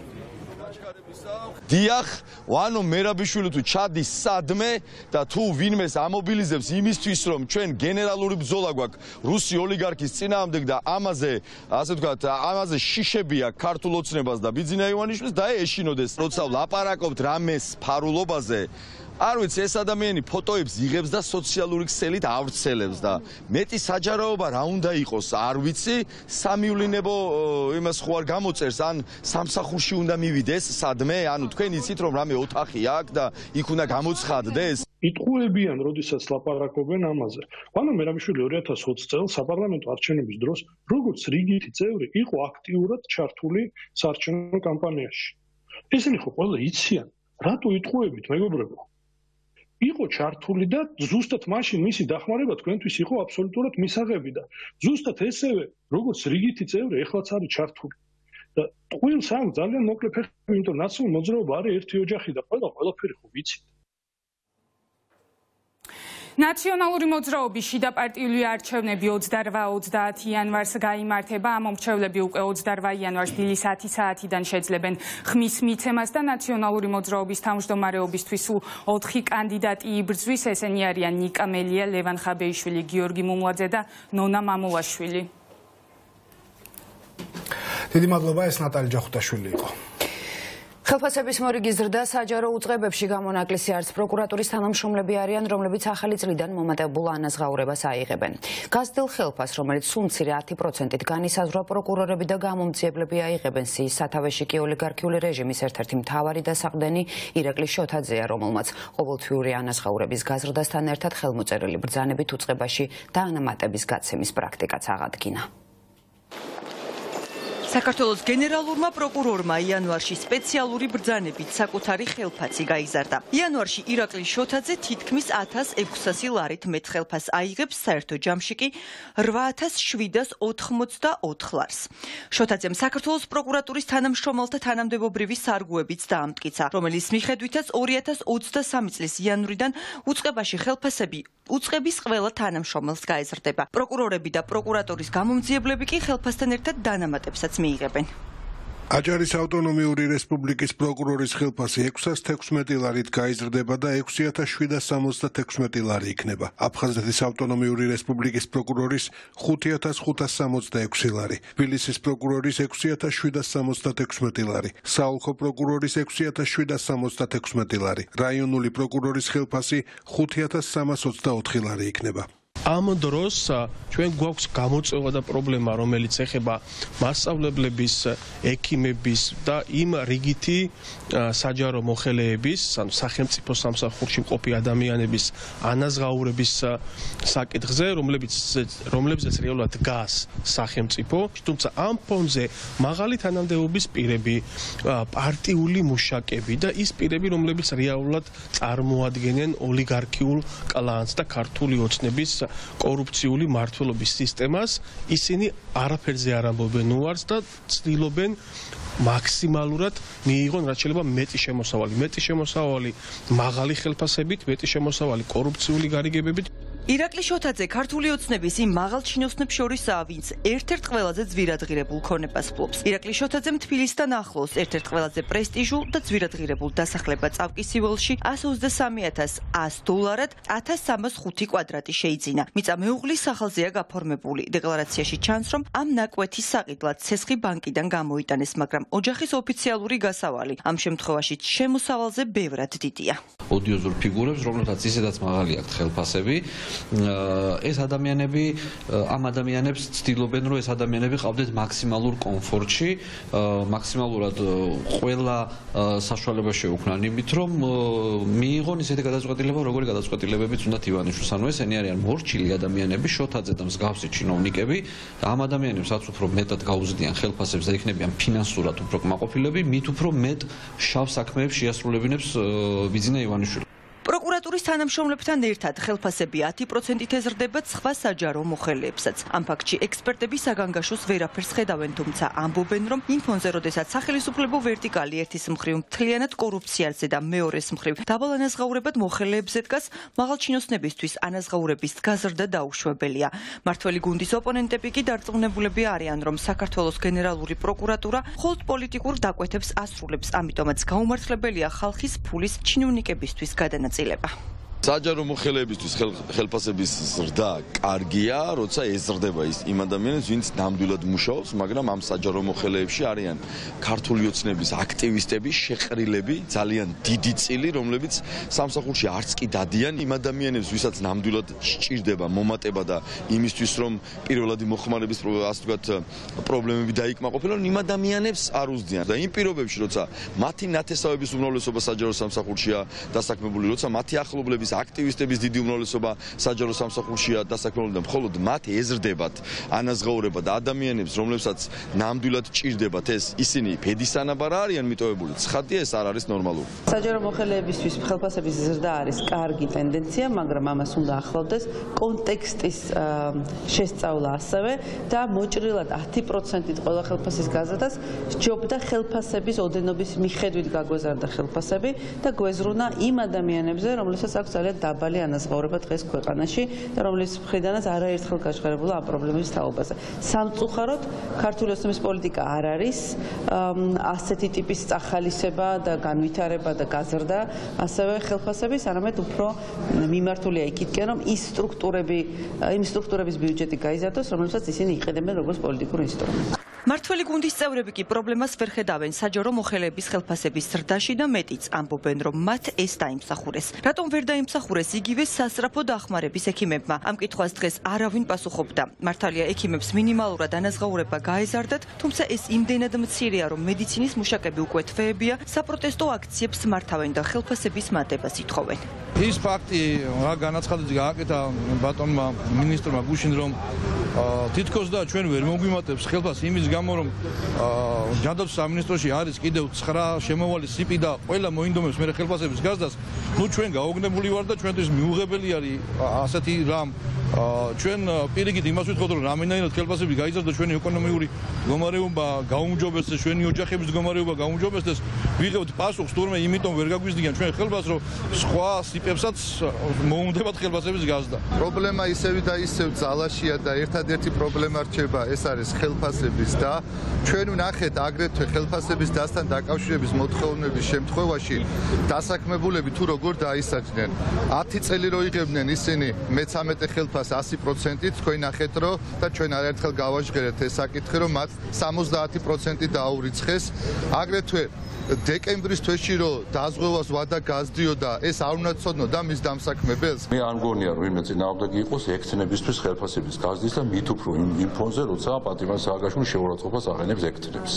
დიახ, ვანო მერაბიშვილი თუ ჩადის სადმე და თუ ვინმეს ამობილიზებს იმისთვის, რომ ჩვენ გენერალური ბრძოლა გვაქვს რუსი ოლიგარქის წინააღმდეგ და ამაზე, ასე ვთქვათ, ამაზე შიშები აქვს ქართულ ოცნებას და ბიძინა ივანიშვილს დაეშინოდეს, როცა ვლაპარაკობთ რამეს ფარულობაზე. არ ვიცი, ეს ადამიანი ფოტოებს იღებს და სოციალური ქსელით ავრცელებს და მეტი საჯაროობა რა უნდა იყოს, არ ვიცი, სამივლინებო იმას ხო არ გამოწერს, ან სამსახურში უნდა მივიდეს სადმე, ანუ თქვენ იცით რომ რამე ოთახი აქვს და იქ უნდა გამოცხადდეს. იტყუებიან, როდესაც ლაპარაკობენ ამაზე. ვანო მერაბიშვილი ორი ათას ოცი წელს საპარლამენტო არჩევნების დროს, როგორც რიგითი წევრი, იყო აქტიურად ჩართული საარჩევნო კამპანიაში. ესენი ხო ყველა იციან, რატო იტყუებით, მეგობრებო? იყო ჩართული და ზუსტად მაშინ მისი დახმარება თქვენთვის იყო აბსოლუტურად მისაღები და ზუსტად ესევე როგორც რიგითი წევრი ეხლაც არის ჩართული. და ტყუილს აქვს ძალიან მოკლე ფეხი, იმიტომ ნაციონალური მოძრაობა არის ერთი ოჯახი და ყველა ყველაფერი ხო ვიცით. ნაციონალური მოძრაობის შიდა პარტიული არჩევნები ოცდარვა ოცდაათი იანვარს გაიმართება. ამ მომრჩევლები უკვე ოცდარვა იანვარს დილის ათი საათიდან შეძლებენ ხმის მიცემას და ნაციონალური მოძრაობის თავმჯდომარეობისთვის სულ ოთხი კანდიდატი იბრძვის. ესენი არიან ნიკა მელია, ლევან ხაბეიშვილი, გიორგი მუმლაძე და ნონა მამულაშვილი. დიდი მადლობა, ეს ნატალი ჯახუტაშვილი იყო. ხელფასების მორიგის ზრდა საჯარო უწყებებში გამონაკლისი არც პროკურატურის თანამშრომლები არიან, რომლებიც ახალი წლიდან მომატებულ ანაზღაურებას აიღებენ. გაზრდილ ხელფას, რომელიც სულ მცირე ათი პროცენტით განისაზღვრა, პროკურორები და გამომძიებლები აიღებენ. სიის სათავეში კი ოლიგარქიული რეჟიმის ერთ-ერთი მთავარი დასაყრდენი ირაკლი შოთაძეა, რომელმაც ყოველთვიური ანაზღაურების გაზრდასთან ერთად ხელმოწერილი ბრძანებით უწყებაში და ანამატების გაცემის პრაქტიკაც აღადგინა. საქართველოს გენერალურმა პროკურორმა იანვარში სპეციალური ბრძანებით საკუთარი ხელფაცი გაიზარდა. იანვარში ირაკლი შოთაძე თითქმის ათას ექვსასი ლარით მეტ ხელფასს აიღებს, საერთო ჯამში კი რვა ათას შვიდას ოთხმოცდაოთხ ლარს. შოთაძემ საქართველოს პროკურატურის თანამშრომელთა თანამდებობრივი სარგუებიც დაამტკიცა, რომელიც მიხედვითაც ორი ათას ოცდასამი წლის იანვრიდან უწყებაში ხელფასები უწყების ყველა თანამშრომელს გაეზრდება. პროკურორები და პროკურატურის გამომძიებლები კი ხელფასთან ერთად დანამატებსაც მიიღებენ. აჭარის ავტონომიური რესპუბლიკის პროკურორის ხელფასი ექვსას თექვსმეტი ლარით გაიზრდება და ექვსი ათას შვიდას სამოცდათექვსმეტი ლარი იქნება. აფხაზეთის ავტონომიური რესპუბლიკის პროკურორის ხუთი ათას ხუთას სამოცდაექვსი ლარი, თბილისის პროკურორის ექვსი ათას შვიდას სამოცდათექვსმეტი ლარი, საოლქო პროკურორის ექვსი ათას შვიდას სამოცდათექვსმეტი ლარი, რაიონული პროკურორის ხელფასი ხუთი ათას სამას ოცდაოთხი ლარი იქნება. ამ დროს ჩვენ გვაქვს გამოწვევა და პრობლემა, რომელიც ეხება მასწავლებლების, ექიმების და იმ რიგითი საჯარო მოხელეების, ანუ სახელმწიფო სამსახურში მყოფი ადამიანების ანაზღაურების საკითხზე, რომლებიც რომლებზეც რეალურად დგას სახელმწიფო, თუმცა ამ ფონზე მაღალი თანამდებობის პირები, პარტიული მუშაკები და ის პირები, რომლებიც რეალურად წარმოადგენენ ოლიგარქიულ კლანს და ქართული ოცნების კორუფციული მართლობის სისტემას, ისინი არაფერზე არ ამბობენ უარს და ცდილობენ მაქსიმალურად მიიღონ რაც შეიძლება მეტი შემოსავალი, მეტი შემოსავალი მაღალი ხელფასებით, მეტი შემოსავალი კორუფციული გარიგებებით. ირაკლი შოთაძე ქართული ოცნების იმ მაღალ ჩინოსნებს შორისაა, ვინც ერთ-ერთ ყველაზე ძვირადღირებულ ქონებას ფლობს. ირაკლი შოთაძემ თბილისთან ახლოს ერთ-ერთ ყველაზე პრესტიჟულ და ძვირადღირებულ დასახლება წავკისიველში εκατს ოცდასამი ათას ას დოლარად ათას სამას ხუთი კვადრატი შეიძინა. მიწა მეუღლის სახელზეა გაფორმებული. დეკლარაციაში ჩანს, რომ ამ ნაკვეთის საყიდლად ცესხი ბანკიდან გამოიტანეს, მაგრამ ოჯახის ოფიციალური გასავალი ამ შემთხვევაში შემოსავალზე ბევრად დიდია. ოდიოზურ ფიგურებს, რომლებსაც ისედაც მაღალი აქვთ ხელფასები, ეს ადამიანები ამ ადამიანებს ცდილობენ, რომ ეს ადამიანები ყავდეთ მაქსიმალურ კომფორტში, მაქსიმალურად ყველა საშუალება შეუქმნან იმით, რომ მიიღონ ისეთი გადაწყვეტილება, როგორი გადაწყვეტილებებიც უნდათ ივანიშვილს. ანუ ესენი არიან მორჩილი ადამიანები, შოთაძე და მსგავსი ჩინოვნიკები, ამ ადამიანებს რაც უფრო მეტად გაუზრდიან ხელფასებს და იქნებიან ფინანსურად უფრო კმაყოფილები, მით უფრო მეტ შავ საქმეებს შეასრულებინებს ბიძინა ივანიშვილი. პროკურატურის თანამშრომლებთან ერთად ხელფასები ათი პროცენტით ეზრდება სხვა საჯარო მოხელეებსაც. ამ ფაქტში ექსპერტები საგანგაშოს ვერაფერს ხედავენ, თუმცა ამბობენ, რომ იმ ფონზე, როდესაც სახელმწიფო ვერტიკალი ერთის მხრივ მთლიანად კორუფციაზე და მეორეს მხრივ დაბალ ანაზღაურებად მოხელეებზე დგას, მაღალჩინოსნებისთვის ანაზღაურების გაზრდა დაუშვებელია. მართველი გუნდის ოპონენტები კი დარწმუნებულები არიან, რომ საქართველოს გენერალური პროკურატურა მხოლოდ პოლიტიკურ დაკვეთებს ასრულებს, ამიტომაც გაუმართლებელია ხალხის ფულის ჩინოვნიკებისთვის გადანა საჯარო მოხელეებისთვის ხელფასების ზრდა კარგია, როცა ეზრდება ის იმ ადამიანებს, ვინც ნამდვილად მუშაობს, მაგრამ ამ საჯარო მოხელეებში არიან ქართული ოცნების აქტივისტები, შეყრილები, ძალიან დიდი წილი, რომლებიც სამსახურში არც კი დადიან იმ ადამიანებს, ვისაც ნამდვილად სჭირდება მომატება და იმისთვის, რომ პირველადი მოხმარების ასე ვთქვათ პრობლემები დაიკმაყოფილონ, იმ ადამიანებს არ უზრდიან. და იმ პირობებში, როცა მათი ნათესავების უმრავლესობა საჯარო სამსახურშია დასაქმებული, როცა მათი ახლობლების აქტივისტების დიდი უმრავლესობა საჯარო სამსახურშია დასაქმებული და მხოლოდ მათ ეზრდებათ ანაზღაურება და ადამიანებს, რომლებსაც ნამდვილად ჭირდებათ ეს, ისინი ფედისანაბარ არიან მიტოვებული. ცხადია, ეს არ არის ნორმალური. საჯარო მოხელეებისთვის ხელფასების ზრდა არის კარგი ტენდენცია, მაგრამ ამას უნდა ახლავდეს კონტექსტის შესწავლა ასევე და მოჭრილად ათი პროცენტით ყველა ხელფასის გაზრდას სჯობდა ხელფასების ოდენობის მიხედვით გაგვეზარდა ხელფასები და გვეზრუნა იმ ადამიანებზე, რომლებსაც აქვს ძალიან დაბალი ანაზღაურება დღეს ქვეყანაში და რომლის მხრიდანაც არაერთხელ გაჟღერებულა ამ პრობლემის თაობაზე. სამწუხაროდ ქართული ოცნების პოლიტიკა არ არის ასეთი ტიპის წახალისება და განვითარება და გაზრდა ასევე ხელფასების, არამედ უფრო მიმართულია იქითკენ, რომ ის სტრუქტურები, იმ სტრუქტურების ბიუჯეტი გაიზარდოს, რომლებსაც ისინი იყენებენ როგორც პოლიტიკურ ინსტრუმენტს. მართველი გუნდის წევრები კი პრობლემას ვერ ხედავენ საჯარო მოხელეების ხელფასების ზრდაში და მეტიც ამბობენ, რომ მათ ეს დაიმსახურეს. რატომ ვერ დაიმსახურეს იგივე სასწრაფო დახმარების ექიმებმა? ამ კითხვას დღეს არავინ პასუხობდა. მართალია ექიმებს მინიმალურად ანაზღაურება გაეზარდათ, თუმცა ეს იმდენად მცირეა, რომ მედიცინის მუშაკები უკვე თვეებია, საპროტესტო აქციებს მართავენ და ხელფასების მატებას ითხოვენ. ის ფაქტი რა განაცხადეთ გააკეთა ბატონმა მინისტრმა გუშინ, რომ თითქოს და ჩვენ ვერ მოგვიმატებს ხელფას იმის გამო რომ ჯანდაცვის სამინისტროში არის კიდევ ცხრა შემოვალი სიპი და ყველა მოინდომებს მე ხელფასების გაზდას, ნუ ჩვენ გაოგნებული ვარ და ჩვენთვის მიუღებელი არის ასეთი რამ. ჩვენ პირიქით იმას ვიტყოდ რომ რამენაირად ხელფასები გაიზარდა ჩვენი ეკონომიკური მდგომარეობა გაუმჯობესდეს, ჩვენი ოჯახების მდგომარეობა გაუმჯობესდეს, ვიღებთ პასუხს თურმე იმიტომ ვერ გაგვიზრდიან ჩვენ ხელფასს რომ სხვა სიპებსაც მოუნდებათ ხელფასების გაზდა. პრობლემა ისევ და ისევ ძალაშია და ერთადერთი პრობლემა რჩება ეს არის ხელფასების და ჩვენ ვნახეთ აგრეთვე ხელფასების დასთან დაკავშირების მოთხოვნების შემთხვევაში დასაქმებულები თუ როგორ დაისაჯნენ. ათი წელი რო იღებდნენ ისინი მეცამეტე ხელფასს ასი პროცენტით, თქვენ ნახეთ რომ და ჩვენ არაერთხელ გავაჟღერეთ ეს საკითხი რომ მათ სამოცდაათი პროცენტი დაურიცხეს. აგრეთვე დეკემბრის თვეში რო დაზღვევას ვადა გაზრდიოდა, ეს არ უნდა ცოდნოდა მის დამსაქმებელს. მე არ მგონია რომ ვინმე წინააღმდეგი იყოს ექთნებისთვის ხელფასების გაზრდის და მით უფრო იმ ფონზე, როცა პატიმარ სააკაშვილი შეურაცხყოფას აყენებს ექთნებს.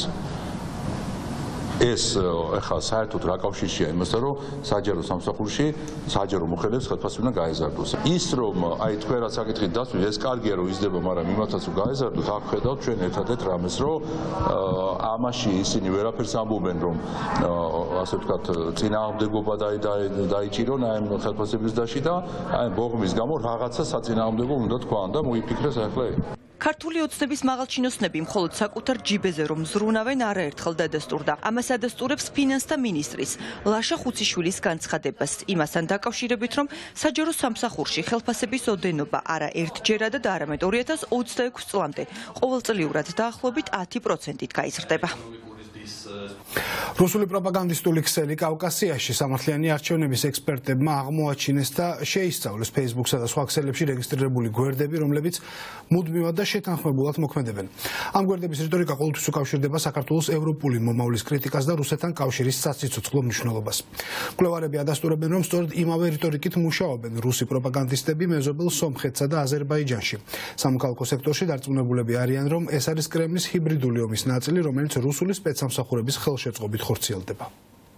ეს ახლა საერთოდ რა კავშირშია იმასთან რომ საჯარო სამსახურში საჯარო მოხელეებს ხელფასი უნდა გაეზარდოს. ის რომ აი თქვენ რა საკითხით დასვით, ეს კარგია რომ იზრდება, მაგრამ იმათაც რომ გაეზარდოს, აქ ხედავთ ჩვენ ერთადერთ რამეს, რომ ამაში ისინი ვერაფერს ამბობენ, რომ ასე ვთქვათ, წინააღმდეგობა დაიჭირონ აი ამ ხელფასების დაში და აი ბოღმის გამო რაღაცა საწინააღმდეგო უნდა თქვან და მოიფიქრეს ახლა. ქართული ოცნების მაღალჩინოსნები მხოლოდ საკუთარ ჯიბეზე რომ ზრუნავენ არაერთხელ დადასტურდა. ამას ადასტურებს ფინანსთა მინისტრის ლაშა ხუციშვილის განცხადებას იმასთან დაკავშირებით, რომ საჯარო სამსახურში ხელფასების ოდენობა არა ერთჯერადად, არამედ ორი ათას ოცდაექვსი წლამდე ყოველწლიურად დაახლოებით ათი პროცენტით გაიზრდება. რუსული პროპაგანდისტული ქსელი კავკასიაში სამართლიანი არჩევნების ექსპერტებმა აღმოაჩინეს და შეისწავლეს Facebook-სა და სხვა ქსელებში რეგისტრირებული გვერდები, რომლებიც მუდმივად და შეთანხმებულად მოქმედებენ. ამ გვერდების რიტორიკა ყოველთვის უკავშირდება საქართველოს ევროპული მომავლის კრიტიკას და რუსეთთან კავშირის საციცოცხლო მნიშვნელობას. მკვლევარები ადასტურებენ, რომ სწორედ იმავე რიტორიკით მუშაობენ რუსი პროპაგანდისტები მეზობელ სომხეთსა და აზერბაიჯანში. სამოქალაქო სექტორში დარწმუნებულები არიან, რომ ეს არის კრემლის ჰიბრიდული ომის ნაწილი, რომელიც რუსული სპეცსამსახურების ხელშეწყობით ხორციელდება.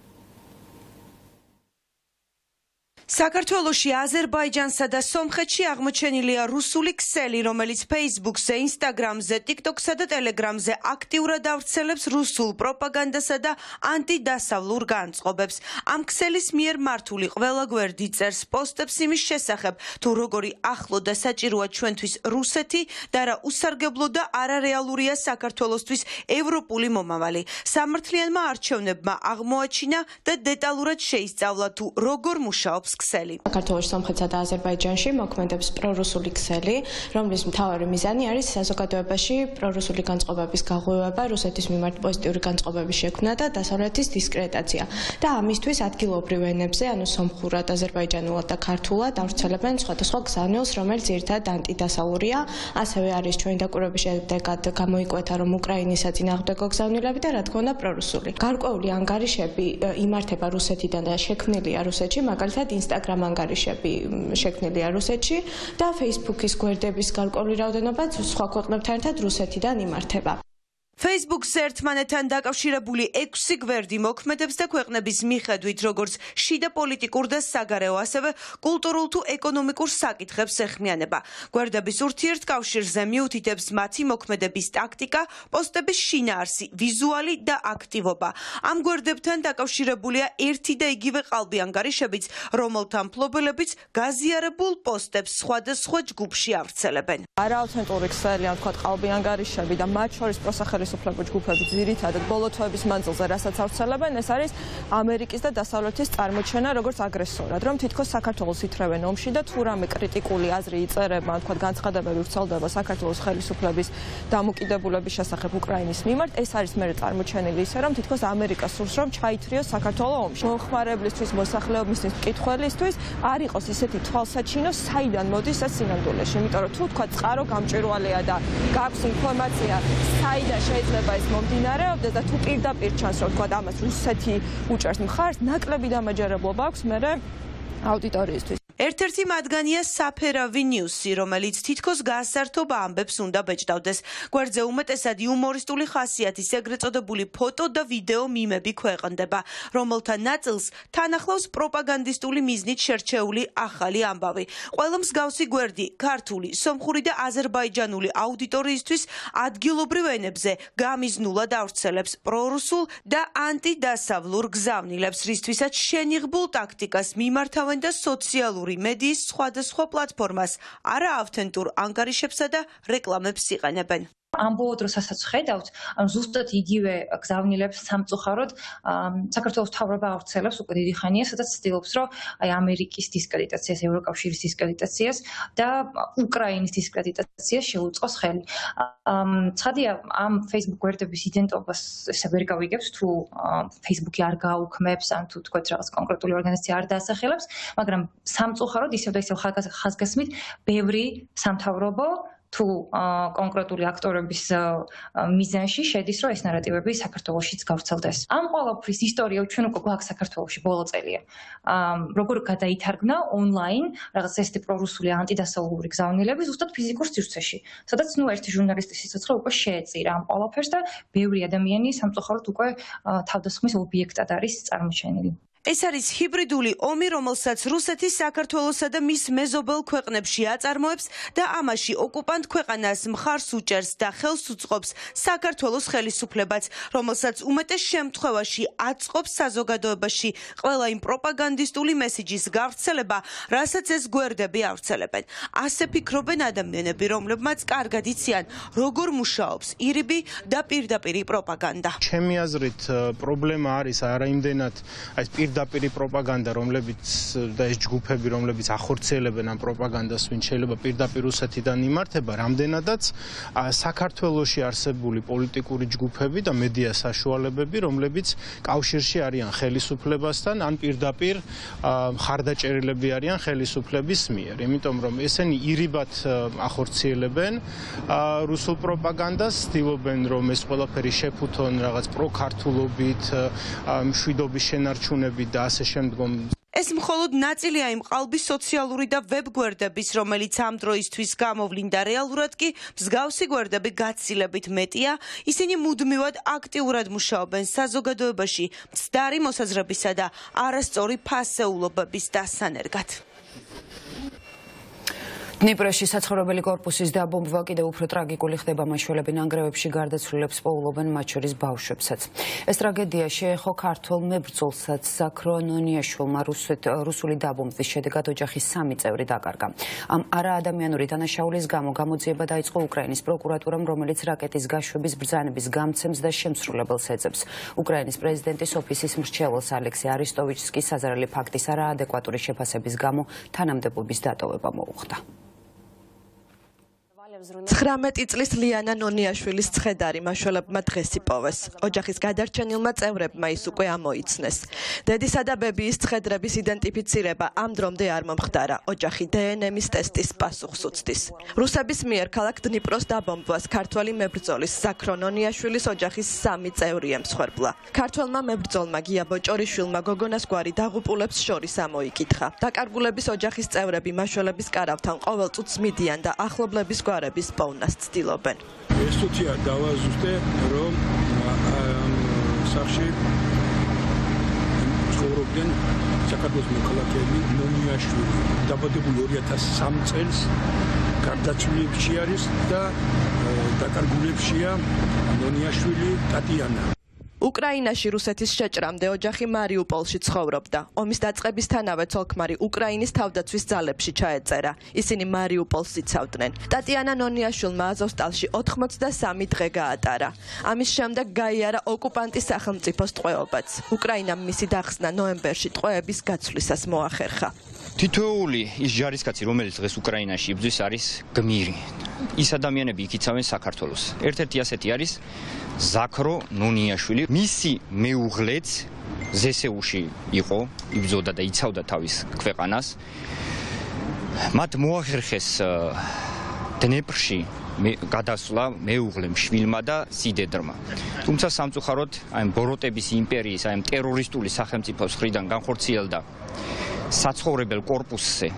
საქართველოში, აზერბაიჯანსა და სომხეთში აღმოჩენილია რუსული ქსელი, რომელიც Facebook-ზე, Instagram-ზე, TikTok-სა და Telegram-ზე აქტიურად ავრცელებს რუსულ პროპაგანდასა და ანტიდასავლურ განწყობებს. ამ ქსელის მიერ მართული ყველა გვერდი წერს პოსტებს იმის შესახებ, თუ როგორი ახლო და საჭიროა ჩვენთვის რუსეთი და რა უსარგებლო და არარეალურია საქართველოსთვის ევროპული მომავალი. სამართლიანმა არჩევნებმა აღმოაჩინა და დეტალურად შეისწავლა, თუ როგორ მუშაობს საქართველოს, სომხეთსა და აზერბაიჯანში მოქმედებს პრორუსული ქსელი, რომლის მთავარი მიზანი არის საზოგადოებაში პრორუსული განწყობების გაღვივება, რუსეთის მიმართ პოზიტიური განწყობების შექმნა და დასავლეთის დისკრედიტაცია. და ამისთვის ადგილობრივ ენებზე, ანუ სომხურად, აზერბაიჯანულად და ქართულად ავრცელებენ სხვადასხვა გზავნილს, რომელიც ერთად ანტიდასავლურია. ასევე არის ჩვენი დაკვირვების შედეგად გამოიკვეთა, რომ უკრაინის საწინააღმდეგო გზავნილები და რა თქმა უნდა პრორუსული. გარკვეული ანგარიშები იმართება რუსეთიდან და შექმნილია რუსეთში, მაგალითად Instagram ანგარიშები შექმნილია რუსეთში და Facebook-ის გვერდების გარკვეული რაოდენობაც სხვა ქვეყნებთან ერთად რუსეთიდან იმართება. Facebook-ზე ერთმანეთთან დაკავშირებული ექვსი გვერდი მოქმედებს და ქვეყნების მიხედვით, როგორც შიდა პოლიტიკურ და საგარეო, ასევე კულტურულ თუ ეკონომიკურ საკითხებს ეხმიანება. გვერდების ურთიერთკავშირზე მიუთითებს მათი მოქმედების ტაქტიკა, პოსტების შინაარსი, ვიზუალი და აქტივობა. ამ გვერდებთან დაკავშირებულია ერთი და იგივე ყალბი ანგარიშებიც, რომელთა მფლობელებიც გაზიარებულ პოსტებს სხვადასხვა ჯგუფში ავრცელებენ. არაავთენტური ქსელი, ან თქვათ ყალბი ანგარიშები და მათ შორის პროსახელის უფლებო ჯგუფები ძირითადად ბოლო თვეების მანძილზე რასაც ავრცელებენ, ეს არის ამერიკის და დასავლეთის წარმოჩენა როგორც აგრესორად, რომ თითქოს საქართველოს ითრევენ ომში და თუ რამე კრიტიკული აზრი იწერება, თქვათ განცხადებები ვრცელდება საქართველოს ხელისუფლების დამოკიდებულების შესახებ უკრაინის მიმართ, ეს არის მერე წარმოჩენილი ისე, რომ თითქოს ამერიკა სურს, რომ ჩაითრიოს საქართველო ომში. მომხმარებლისთვის, მოსახლეობის მკითხველისთვის არ იყოს ისეთი თვალსაჩინო, საიდან მოდის ეს სინამდვილეში, იმიტომ რომ თუ თქვათ წყარო გამჭვირვალეა და გაქვს ინფორმაცია, საიდან შეიძლება ეს მომდინარეობდეს და თუ პირდაპირ ჩანს, რომ თქვა ამას რუსეთი უჭერს მხარს, ნაკლები დამაჯერებლობა აქვს მერე აუდიტორიისთვის. ერთ-ერთი მათგანია საფერავი ნიუსი, რომელიც თითქოს გაასართობ ამბებს უნდა ბეჭდავდეს. გვერდზე უმეტესად იუმორისტული ხასიათის ეგრეთ წოდებული ფოტო და ვიდეო მიმები ქვეყნდება, რომელთა ნაწილს თან ახლავს პროპაგანდისტული მიზნით შერჩეული ახალი ამბავი. ყველა მსგავსი გვერდი ქართული, სომხური და აზერბაიჯანული აუდიტორიისთვის ადგილობრივ ენებზე გამიზნულად ავრცელებს პრორუსულ და ანტიდასავლურ გზავნილებს, რისთვისაც შენიღბულ ტაქტიკას მიმართავენ და სოციალური მედიის სხვადასხვა პლატფორმას არა ავთენტურ ანგარიშებსა და რეკლამებს იყენებენ. ამ ბოლო დროსაც ხედავთ, ზუსტად იგივე გზავნილებს სამწუხაროდ საქართველოს მთავრობა ავრცელებს უკვე დიდი ხანია, სადაც ცდილობს, რომ აი ამერიკის დისკრედიტაციას, ევროკავშირის დისკრედიტაციას და უკრაინის დისკრედიტაციას შეუწყოს ხელი. ცხადია, ამ Facebook გვერდების იდენტობას ესე ვერ გავიგებს, თუ Facebook-ი არ გააუქმებს, ან თუ თქვათ რაღაც კონკრეტული ორგანიზაცია არ დაასახელებს, მაგრამ სამწუხაროდ ისევ და ისევ ხაზგასმით ბევრი სამთავრობო თუ კონკრეტული აქტორების მიზანში შედის, რომ ეს ნარატივები საქართველოშიც გავრცელდეს. ამ ყველაფრის ისტორია ჩვენ უკვე გვაქვს საქართველოში ბოლო წელია. როგორ გადაითარგმნა ონლაინ რაღაც ესეთი პრორუსული ანტიდასავლური გზავნილები ზუსტად ფიზიკურ სივრცეში, სადაც ნუ ერთი ჟურნალისტის სიცოცხლე უკვე შეეწირა ამ ყველაფერს და ბევრი ადამიანი სამწუხაროდ უკვე თავდასხმის ობიექტად არის წარმოჩენილი. ეს არის ჰიბრიდული ომი, რომელსაც რუსეთი საქართველოსა და მის მეზობელ ქვეყნებში აწარმოებს და ამაში ოკუპანტ ქვეყანას მხარს უჭერს და ხელს უწყობს საქართველოს ხელისუფლებაც, რომელსაც უმეტეს შემთხვევაში აწყობს საზოგადოებაში ყველა იმ პროპაგანდისტული მესიჯის გავრცელება, რასაც ეს გვერდები ავრცელებენ. ასე ფიქრობენ ადამიანები, რომლებმაც კარგად იციან, როგორ მუშაობს ირიბი და პირდაპირი პროპაგანდა. ჩემი აზრით, პრობლემა არის არა იმდენად აი პირდაპირი პროპაგანდა, რომლებიც და ეს ჯგუფები, რომლებიც ახორციელებენ ამ პროპაგანდას, ვინ შეიძლება პირდაპირ რუსეთიდან იმართება, რამდენადაც საქართველოში არსებული პოლიტიკური ჯგუფები და მედია საშუალებები, რომლებიც კავშირში არიან ხელისუფლებასთან, ან პირდაპირ მხარდაჭერილები არიან ხელისუფლების მიერ. იმიტომ რომ ესენი ირიბად ახორციელებენ რუსულ პროპაგანდას, ცდილობენ რომ ეს ყველაფერი შეფუთონ რაღაც პროქართულობით, მშვიდობის შენარჩუნებით და ასე შემდგომ. ეს მხოლოდ ნაწილია იმ ყალბის სოციალური და ვებ გვერდების, რომელიც ამ დროისთვის გამოვლინდა, რეალურად კი მსგავსი გვერდები გაცილებით მეტია, ისინი მუდმივად აქტიურად მუშაობენ საზოგადოებაში მცდარი მოსაზრებისა და არასწორი ფასეულობების დასანერგად. დნიპროში საცხოვრებელი კორპუსის დაბომბვა კიდევ უფრო ტრაგიკული ხდება, მაშველები ნანგრევებში გარდაცვლილებს პოულობენ, მათ შორის ბავშვებსაც. ეს ტრაგედია შეეხო ქართველ მებრძოლსაც ზაქრო ნონიაშვილმა რუსული დაბომბვის შედეგად ოჯახის სამი წევრი დაკარგა. ამ არაადამიანური დანაშაულის გამო გამოძიება დაიწყო უკრაინის პროკურატურამ, რომელიც რაკეტის გაშვების ბრძანების გამცემს და შემსრულებელს ეძებს. უკრაინის პრეზიდენტის ოფისის მრჩეველს ალექსი არისტოვიჩს კი საზარელი ფაქტის არაადეკვატური შეფასების გამო თანამდებობის დატოვება მოუხდა. ცხრამეტი წლის ლიანა ნონიაშვილის ცხედარი მაშველებმა დღეს იპოვეს. ოჯახის გადარჩენილმა წევრებმა ის უკვე ამოიცნეს. დედისა და ბებიის ცხედრების იდენტიფიცირება ამ დრომდე არ მომხდარა. ოჯახი დე ენ ემის ტესტის პასუხს უცდის. რუსების მიერ ქალაქ დნიპროს დაბომბვას ქართველი მებრძოლის ზაქრო ნონიაშვილის ოჯახის სამი წევრი ემსხვერპლა. ქართველმა მებრძოლმა გია ბოჭორიშვილმა გოგონას გვარი დაღუპულებს შორის ამოიკითხა. დაკარგულების ოჯახის წევრები მაშველების კარავთან ყოველ წუთს მიდიან და ახლობლების გვარები პოვნას ცდილობენ. ეს თუთია დავაზუსტე, რომ სახში ცხოვრობდნენ საქართველოს მოქალაქეები ნონიაშვილი, დაბადებული ორი ათას სამ წელს, გარდაცვლილებში არის და დაკარგულებშია ნონიაშვილი ტატიანა. უკრაინაში რუსეთის შეჭრამდე ოჯახი მარიუპოლში ცხოვრობდა. ომის დაწყებისთანავე ცოლ-ქმარი უკრაინის თავდაცვის ძალებში ჩაეწერა. ისინი მარიუპოლს იცავდნენ. ტატიანა ნონიაშვილმა აზოვსტალში ოთხმოცდასამი დღე გაატარა. ამის შემდეგ გაიარა ოკუპანტის სახელმწიფოს ტყვეობაც. უკრაინამ მისი დახსნა ნოემბერში ტყვეების გაცვლისას მოახერხა. თითოეული ის ჯარისკაცი, რომელიც დღეს უკრაინაში იბრძვის, არის გმირი. ის ადამიანები იქ იცავენ საქართველოს. ერთ-ერთი ასეთი არის ზაქრო ნონიაშვილი. მისი მეუღლეც ზესეუში იყო, იბრძოდა და იცავდა თავის ქვეყანას. მათ მოახერხეს დნეპრში გადასვლა მეუღლემ, შვილმა და სიდედრმა. თუმცა სამწუხაროდ აი ბოროტების იმპერიის, აი ტერორისტული სახელმწიფოს მხრიდან განხორციელდა საცხოვრებელ კორპუსზე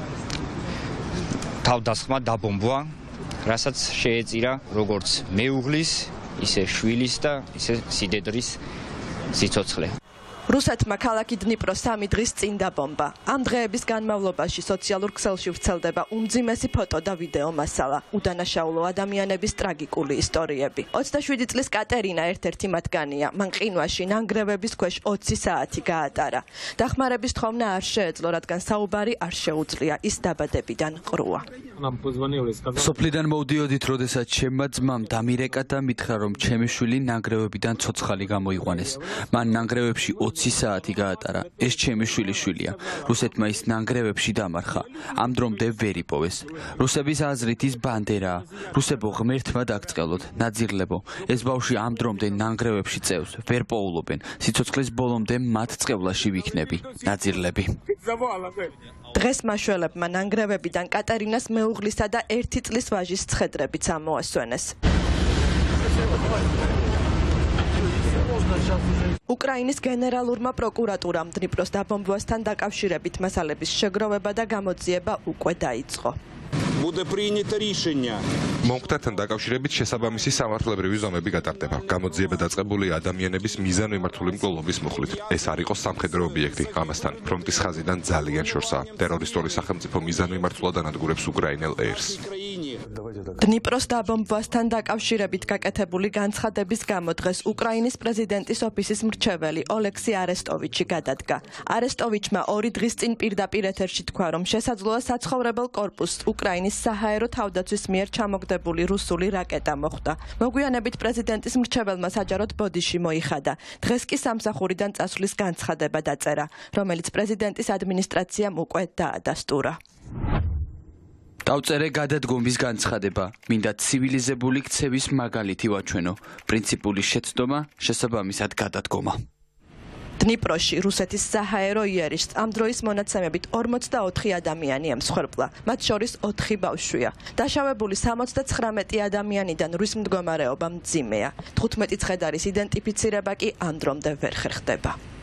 თავდასხმა დაბომბვა, რასაც შეეწირა როგორც მეუღლის, ისე შვილის და ისე სიდედრის სიცოცხლე. რუსეთმა ქალაქი დნიპრო სამი დღის წინ დაბომბა. ამ დღეების განმავლობაში სოციალურ ქსელში ვრცელდება უმძიმესი ფოტო და ვიდეო მასალა, უდანაშაულო ადამიანების ტრაგიკული ისტორიები. ოცდაშვიდი წლის კატერინა ერთ-ერთი მათგანია. მან ყინვაში ნანგრევების ქვეშ ოცი საათი გაატარა. დახმარების თხოვნა არ შეეძლო, რადგან საუბარი არ შეუძლია, ის დაბადებიდან ყრუა. სოფლიდან მოვდიოდით, როდესაც ჩემმა ძმამ დამირეკა და მითხრა, რომ ჩემი შვილი ნანგრევებიდან ცოცხალი გამოიყვანეს. მან ნანგრევებში ოცი საათი გაატარა. ეს ჩემი შვილის შვილია. რუსეთმა ის ნანგრევებში დამარხა. ამ დრომდე ვერ იპოვეს. რუსების აზრით ის ბანდერაა. რუსებო ღმერთმა დაგწყელოთ, ნაძირლებო. ეს ბავშვი ამ დრომდე ნანგრევებში წევს, ვერ პოულობენ. სიცოცხლის ბოლომდე მათ წყევლაში ვიქნები. ნაძირლები. დღეს მაშველებმა ნანგრევებიდან კატერინას მეუღლისა და ერთი წლის ვაჟის ცხედრებიც ამოასვენეს. უკრაინის გენერალურმა პროკურატურამ დნიპროს დაბომბვასთან დაკავშირებით მასალების შეგროვება და გამოძიება უკვე დაიწყო. მომხდართან დაკავშირებით შესაბამისი სამართლებრივი ზომები გატარდება. გამოძიება დაწყებულია ადამიანების მიზანმიმართული მკვლელობის მოხლით. ეს არ იყო სამხედრო ობიექტი. ამასთან ფრონტის ხაზიდან ძალიან შორსაა. ტერორისტული სახელმწიფო მიზანმიმართულად ანადგურებს უკრაინელ ერს. დნიპროს დაბომბვასთან დაკავშირებით გაკეთებული განცხადების გამო დღეს უკრაინის პრეზიდენტის ოფისის მრჩეველი ოლექსი არესტოვიჩი გადადგა. არესტოვიჩმა ორი დღის წინ პირდაპირ ეთერში თქვა, რომ შესაძლოა საცხოვრებელ კორპუსს უკრაინის საჰაერო თავდაცვის მიერ ჩამოგდებული რუსული რაკეტა მოხვდა. მოგვიანებით პრეზიდენტის მრჩეველმა საჯაროდ ბოდიში მოიხადა. დღეს კი სამსახურიდან წასვლის განცხადება დაწერა, რომელიც პრეზიდენტის ადმინისტრაციამ უკვე დაადასტურა. დავწერე გადადგომის განცხადება. მინდა ცივილიზებული ქცევის მაგალითი ვაჩვენო. პრინციპული შეცდომა, შესაბამისად გადადგომა. დნიპროში რუსეთის საჰაერო იერიში ამ დროის მონაცემებით ორმოცდაოთხი ადამიანი ემსხვერპლა. მათ შორის ოთხი ბავშვია. დაშავებული სამოცდაცხრამეტი ადამიანიდან რის მდგომარეობა მძიმეა. თხუთმეტი ცხედარის იდენტიფიცირება კი ამ დრომდე ვერ ხერხდება.